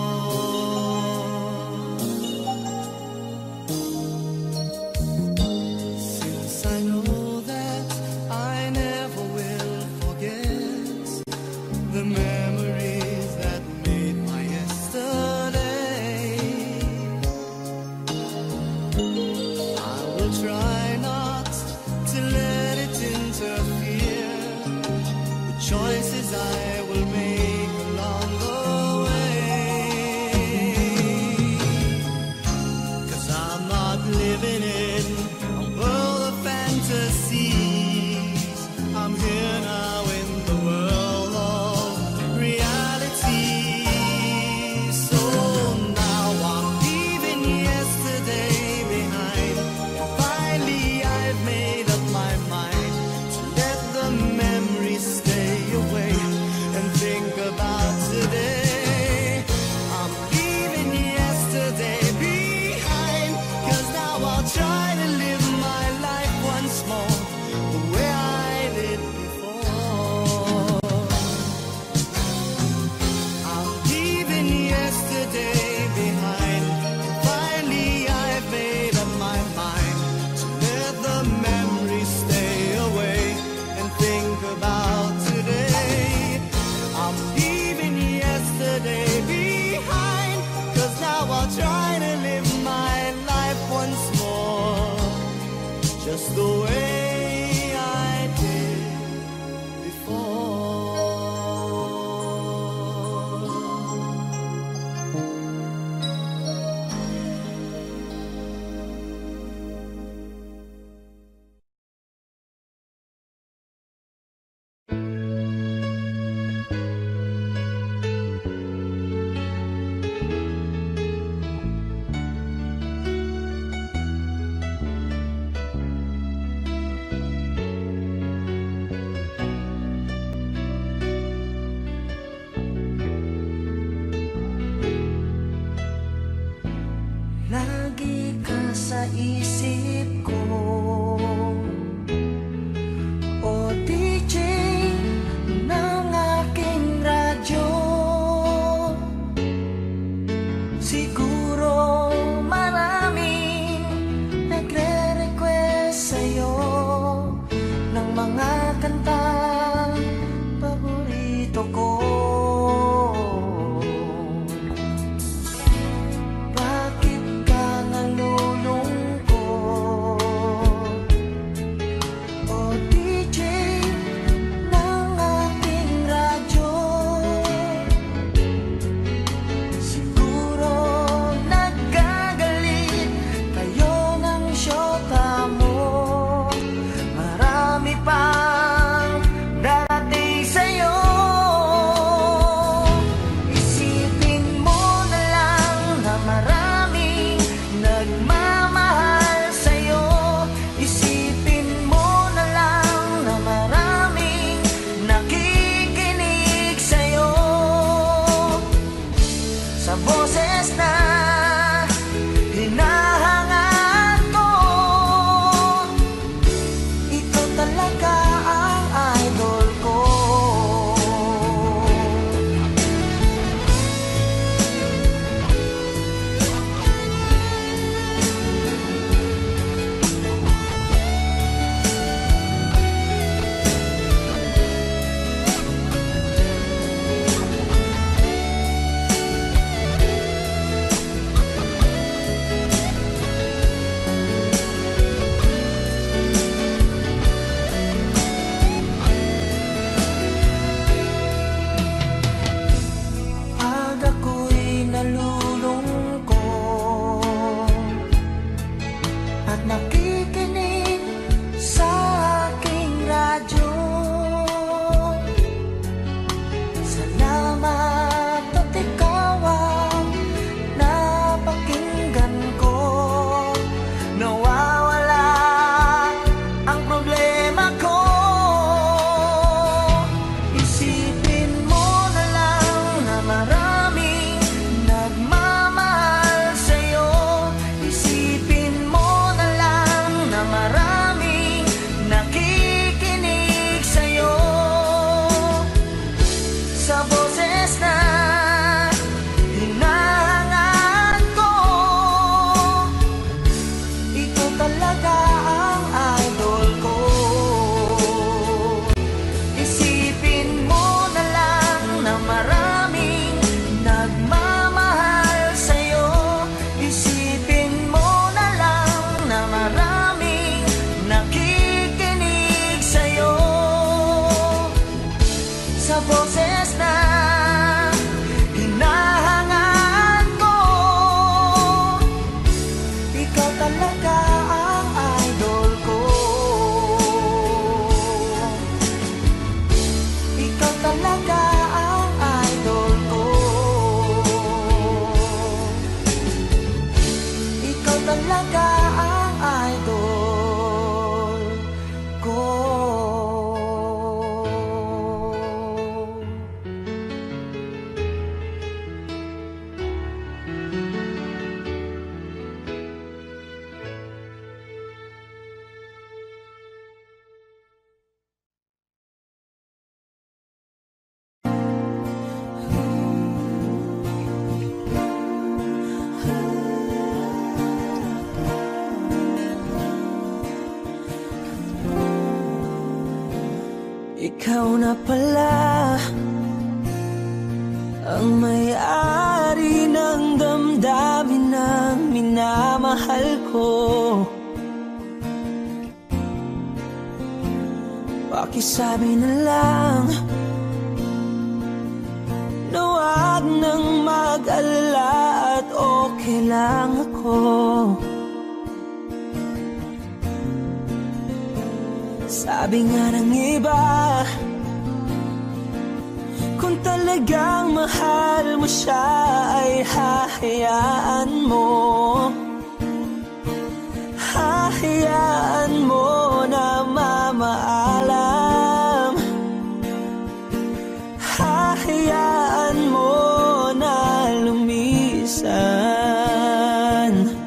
Since I know that I never will forget the memories that made my yesterday, I will try not to let it interfere with choices I will make along the way. 'Cause I'm not living in a world of fantasies. I'm here now in the world of reality. So now I'm leaving yesterday behind. Finally I've made up my mind to let the memories stay away and think about today. I'm leaving yesterday behind, 'cause now I'll try to live my life once more the way I did before. I'm leaving yesterday behind. Finally I've made up my mind to let the memories stay away and think about today. I'm leaving yesterday behind, 'cause now I'll try to live my life once more just the way lagi ka sa isip ko. O D J ng aking radyo, siguro maraming nagre-request sa'yo ng mga kantang paborito ko. Bakit ka nalulungkot? O D J ng aking radyo, siguro nagagalit kayo ng syota mo. Marami pang darating sa'yo. Isipin mo na lang na maraming nagmamahal sa'yo. Isipin mo na lang na maraming nakikinig sa'yo. Sa boses na hinahangaan ko, ikaw talaga ang idol ko. Pag ako'y nalulungkot at nakikinig sa aking radyo, salamat at ikaw ang napakinggan ko. Nawawala ang problema ko. Isipin mo na lang na maraming nagmamahal sa'yo. Isipin mo na lang na maraming nakikinig sa'yo. Sa boses na hinahangaan ko, ikaw talaga ang idol ko. Isipin mo na lang na maraming nagmamahal sa'yo. Isipin mo na lang na maraming nakikinig sa'yo. Sa boses na hinahangaan ko, ikaw talaga ang idol ko. Ikaw talaga ang idol ko. Ikaw talaga ang idol ko. Ikaw na pala ang may-ari ng damdamin ng minamahal ko. Pakisabi na lang na wag nang mag-alala at okay lang ako. Sabi nga ng iba, kung talagang mahal mo siya ay hahayaan mo. Hahayaan mo na mamaalam. Hahayaan mo na lumisan.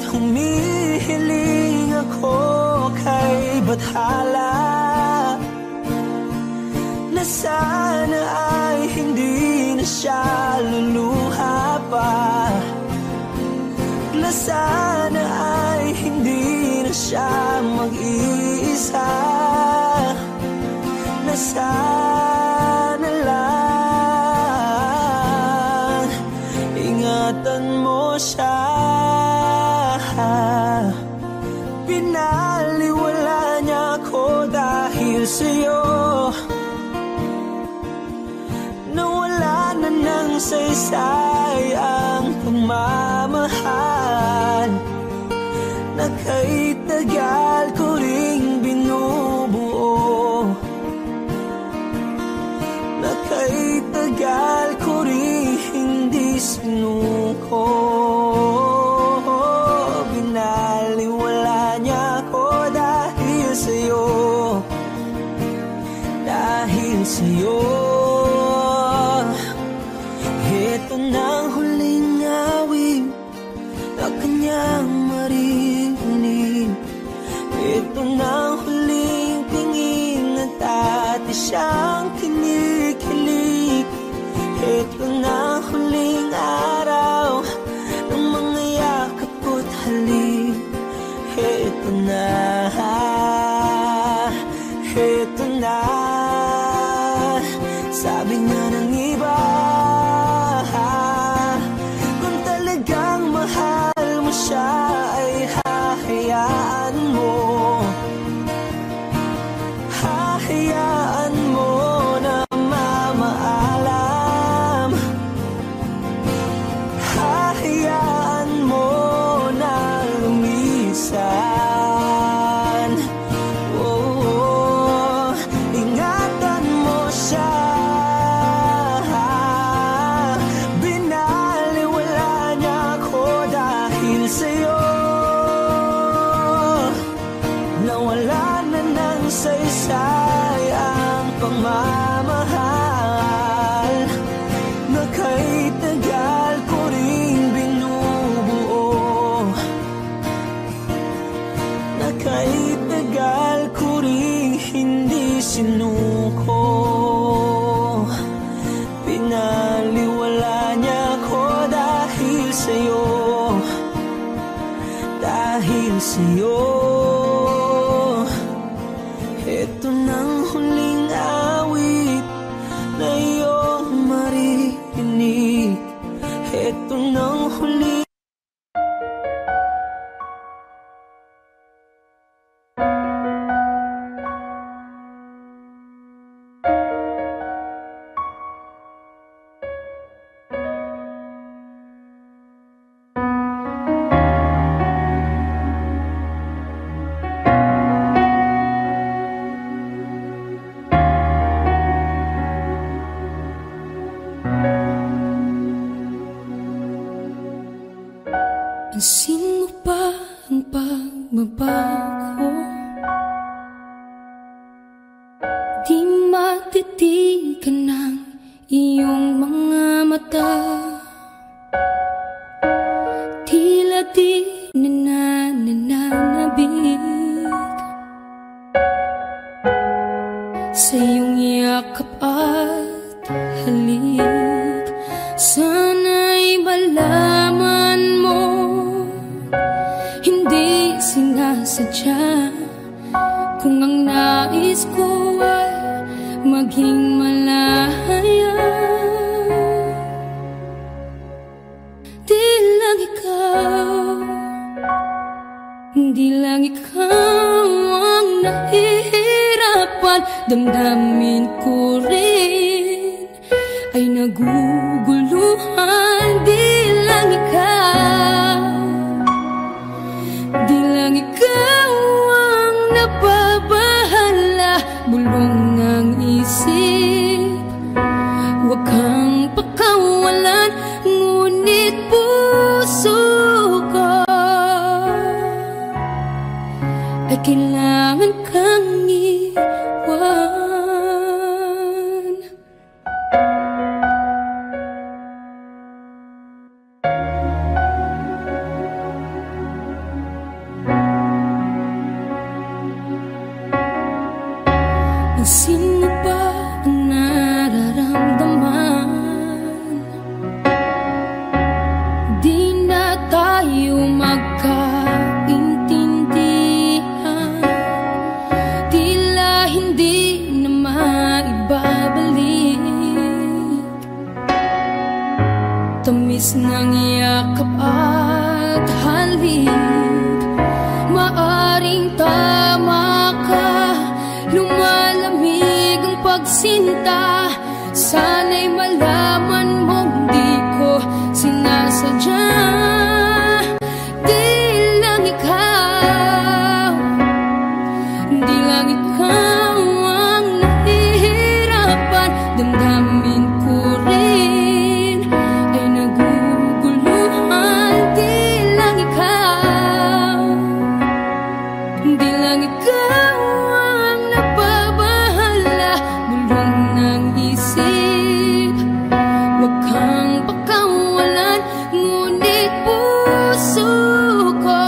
humihiling ako kay Bathala na sana ay hindi na siya luluha pa, na sana ay hindi na siya mag-iisa, na sana lang ingatan mo siya. Pinaliwala niya ako dahil sa'yo, nawala na ng saysay ang pagmamahal na kay tagal ko ring binubuo, na kay tagal ko ring hindi sinuko. Binaliwala niya ako dahil sa'yo, dahil sa'yo. Ito na ang huling awit na kanyang maririnig. Ito na ang huling tingin at dati siyang kinikilig. Ito na ang huling araw ng mga yakap ko't halik. Ito na, ito na, sabi nga ng iba, kung talagang mahal mo siya ay hahayaan mo, hahayaan mo na mamaalam, hahayaan mo na lumisan. Oh, ingatan mo siya. Binaliwala niya ako dahil sa'yo, nawala na ng saysay ang pagmamahal na kay tagal ko ring binubuo, na kay tagal ko ring hindi sinuko. Pinaliwala niya ako dahil sa'yo, dahil sa'yo. Ito nang huling awit na iyong maririnig. Ito nang huling Pansin mo ba ang pagbabago? Di matitigan ng iyong mga mata, tila di nananabig sa iyong yakap at halik. Sana'y malaman mo, hindi sinasadya, kung ang nais ko ay maging malaya. Di lang ikaw, di lang ikaw ang nahihirapan. Damdamin ko rin ay naguguluhan. Di lang ikaw, di lang ikaw ang nababahala. Bulong ng isip, huwag kang pakawalan, ngunit puso ko ay kailangan kang iwan. tamis ng yakap at halik. Maaring tama ka, lumalamig ang pagsinta. Sana'y malaman mong di ko sinasadya. Di lang ikaw, di lang ikaw ang nahihirapan. Damdamin ko rin ay naguguluhan. Di lang ikaw, di lang ikaw ang napabahala. Bulong ng isip, wag kang pakawalan. Ngunit puso ko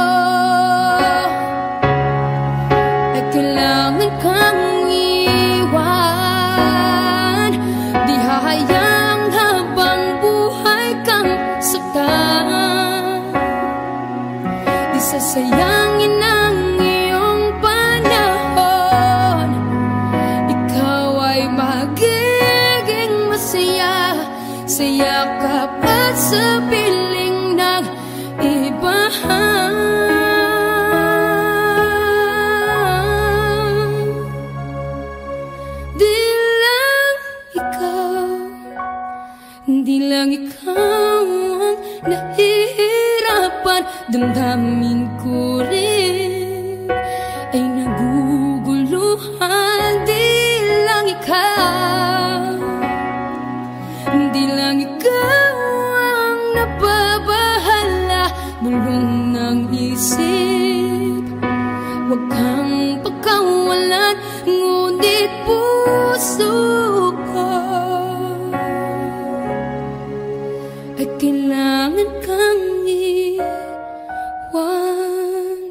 ay kailangan kang iwan. Di hahayang habang buhay kang saktan. Di sasayangin ang iyong panahon. Ikaw ay magiging masaya sa yakap at sa piling ng iba. Di lang ikaw, di lang ikaw ang nahihirapan. Damdamin ko rin ay naguguluhan. Di lang ikaw, di lang ikaw ang napabahala. Bulong ng isip, wag kang pagkawalan. Ngunit puso ko ay kailangan kang iwan.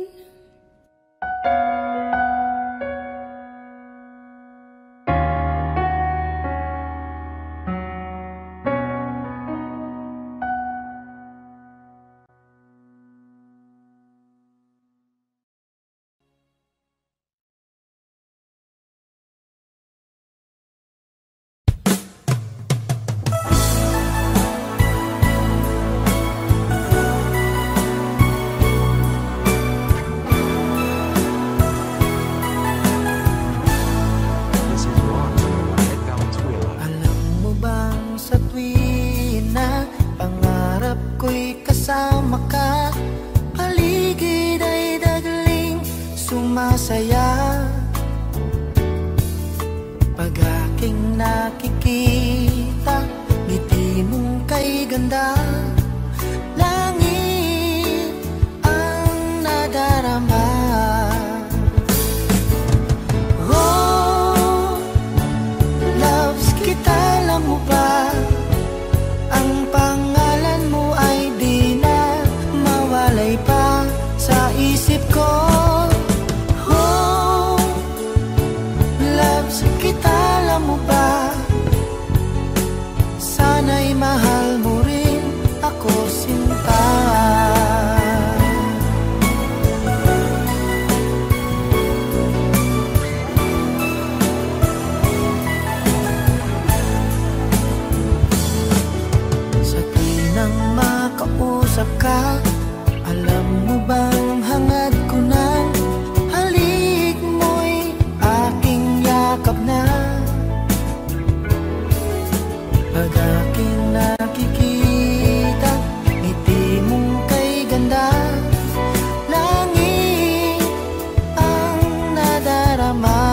Alam mo bang sa tuwing na pangarap ko'y kasama ka, paligid ay dagling sumasaya. Pag aking nakikita, ngiti mong kay ganda, langit ang nadarama. Oh, loves kita, alam mo ba? Ang pangalan mo ay di na mawalay pa sa isip ko. Oh, loves kita, alam mo ba? Sana'y mahal mo rin ako, sinta. Sa tinang makausap ka, alam mo bang hangad ko ng halik mo'y aking yakap na. Pag aking nakikita, ngiti mong kay ganda, langit ang nadarama.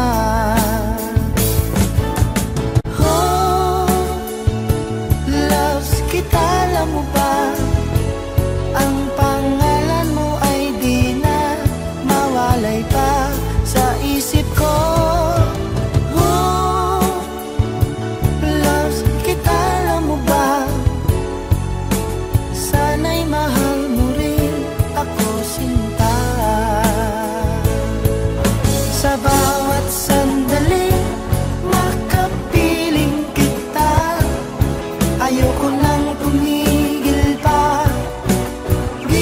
Oh, loves kita, alam mo ba? Ang pangalan mo ay di na mawalay pa sa isip ko. Oh, loves kita, alam mo ba? Sana'y mahal mo rin ako, sinta. Sa bawat sandali, makapiling kita. Ayoko nang tumigil pa.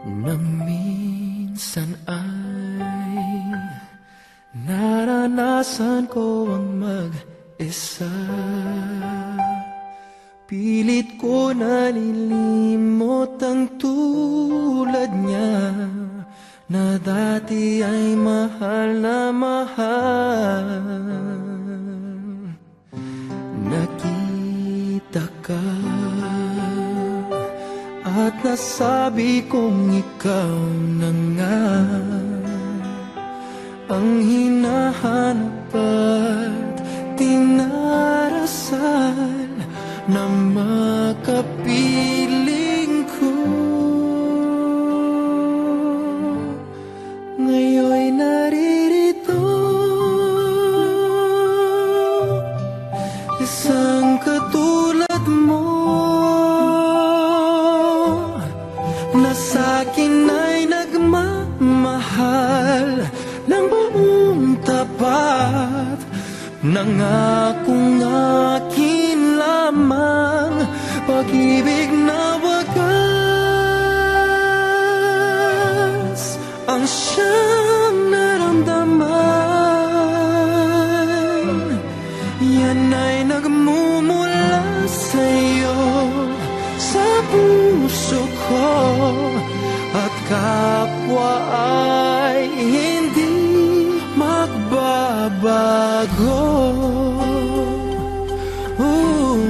na minsan ay naranasan ko ang mag-isa. Pilit ko nalilimot ang tulad niya na dati ay mahal na mahal. Nakita ka at nasabi kong ikaw na nga ang hinahanap at tinarasal na makapiling ko. Ngayon'y naririto, isang katulad mo na sa'kin ay nagmamahal ng buong tapat. Nangakong akin lamang pag-ibig na wagas ang siyang naramdaman. Yan ay nagmumula sa'yo, sa puso ko, at kapwa ay hindi magbabago. Ooh.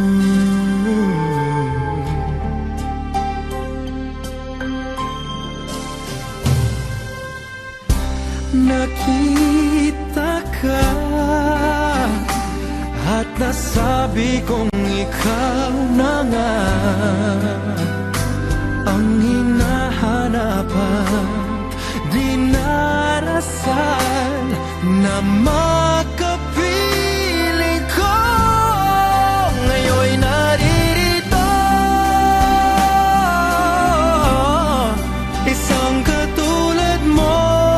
Nakita ka at nasabi kong ikaw na nga ang hinahanap at dinarasal na makapiling ko. Ngayon'y naririto, isang katulad mo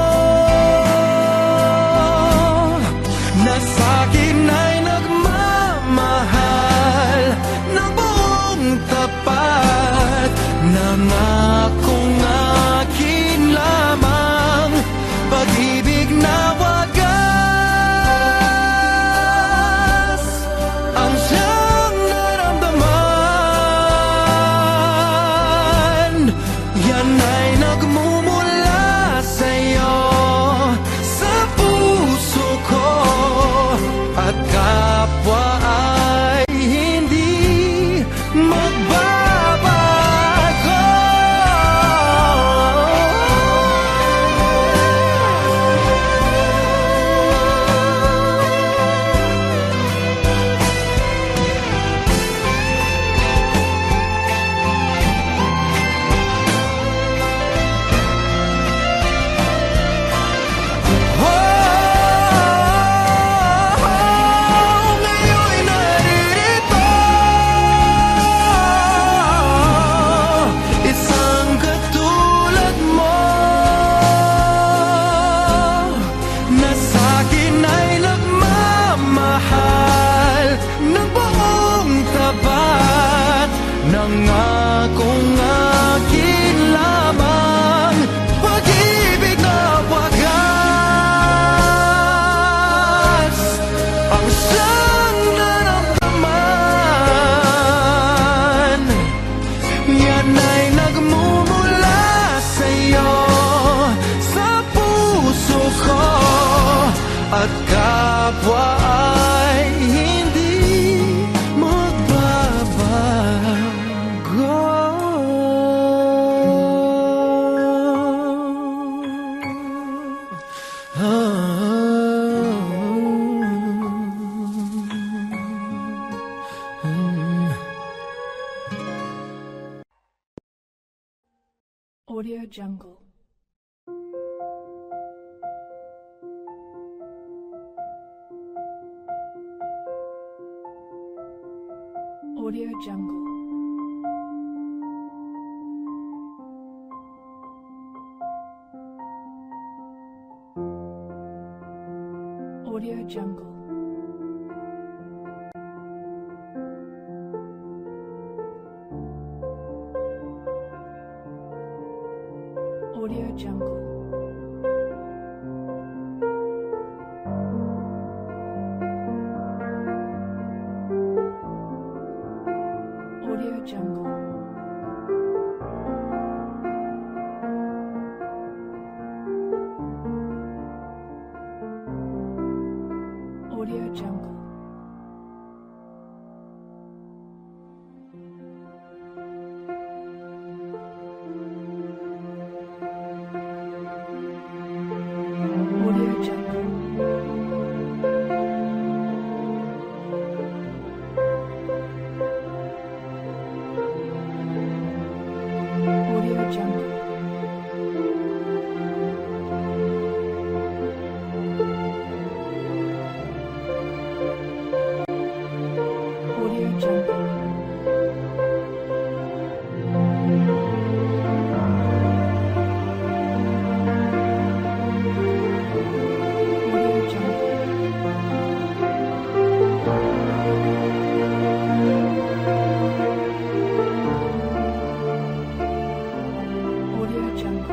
na sa'kin ay nagmamahal ng buong tapat. Nangakong akin lamang pag-ibig na wagas ang siyang naramdaman. Yan ay nagmumula sa'yo, sa puso ko, at kapwa ay hindi magbabago. Ngayon'y naririto, isang katulad mo na sa'kin ay nagmamahal ng buong tapat. Nangakong akin lamang pag-ibig na wagas ang siyang naramdaman. Yan ay nagmumula sa'yo, sa puso ko, at kapwa ay hindi magbabago. Audio Jungle. Audio Jungle. Audio Jungle. Audio Jungle. Audio Jungle. Audio Jungle. Audio Jungle. Audio Jungle. Audio Jungle. Audio Jungle. Audio Jungle.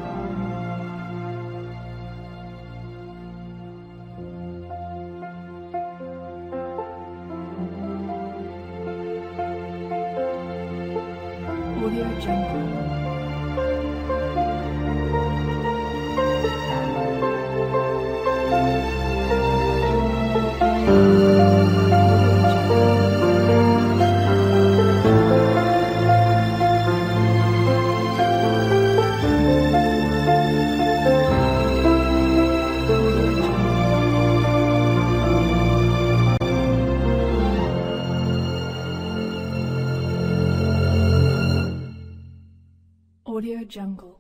Audio Jungle. Audio Jungle.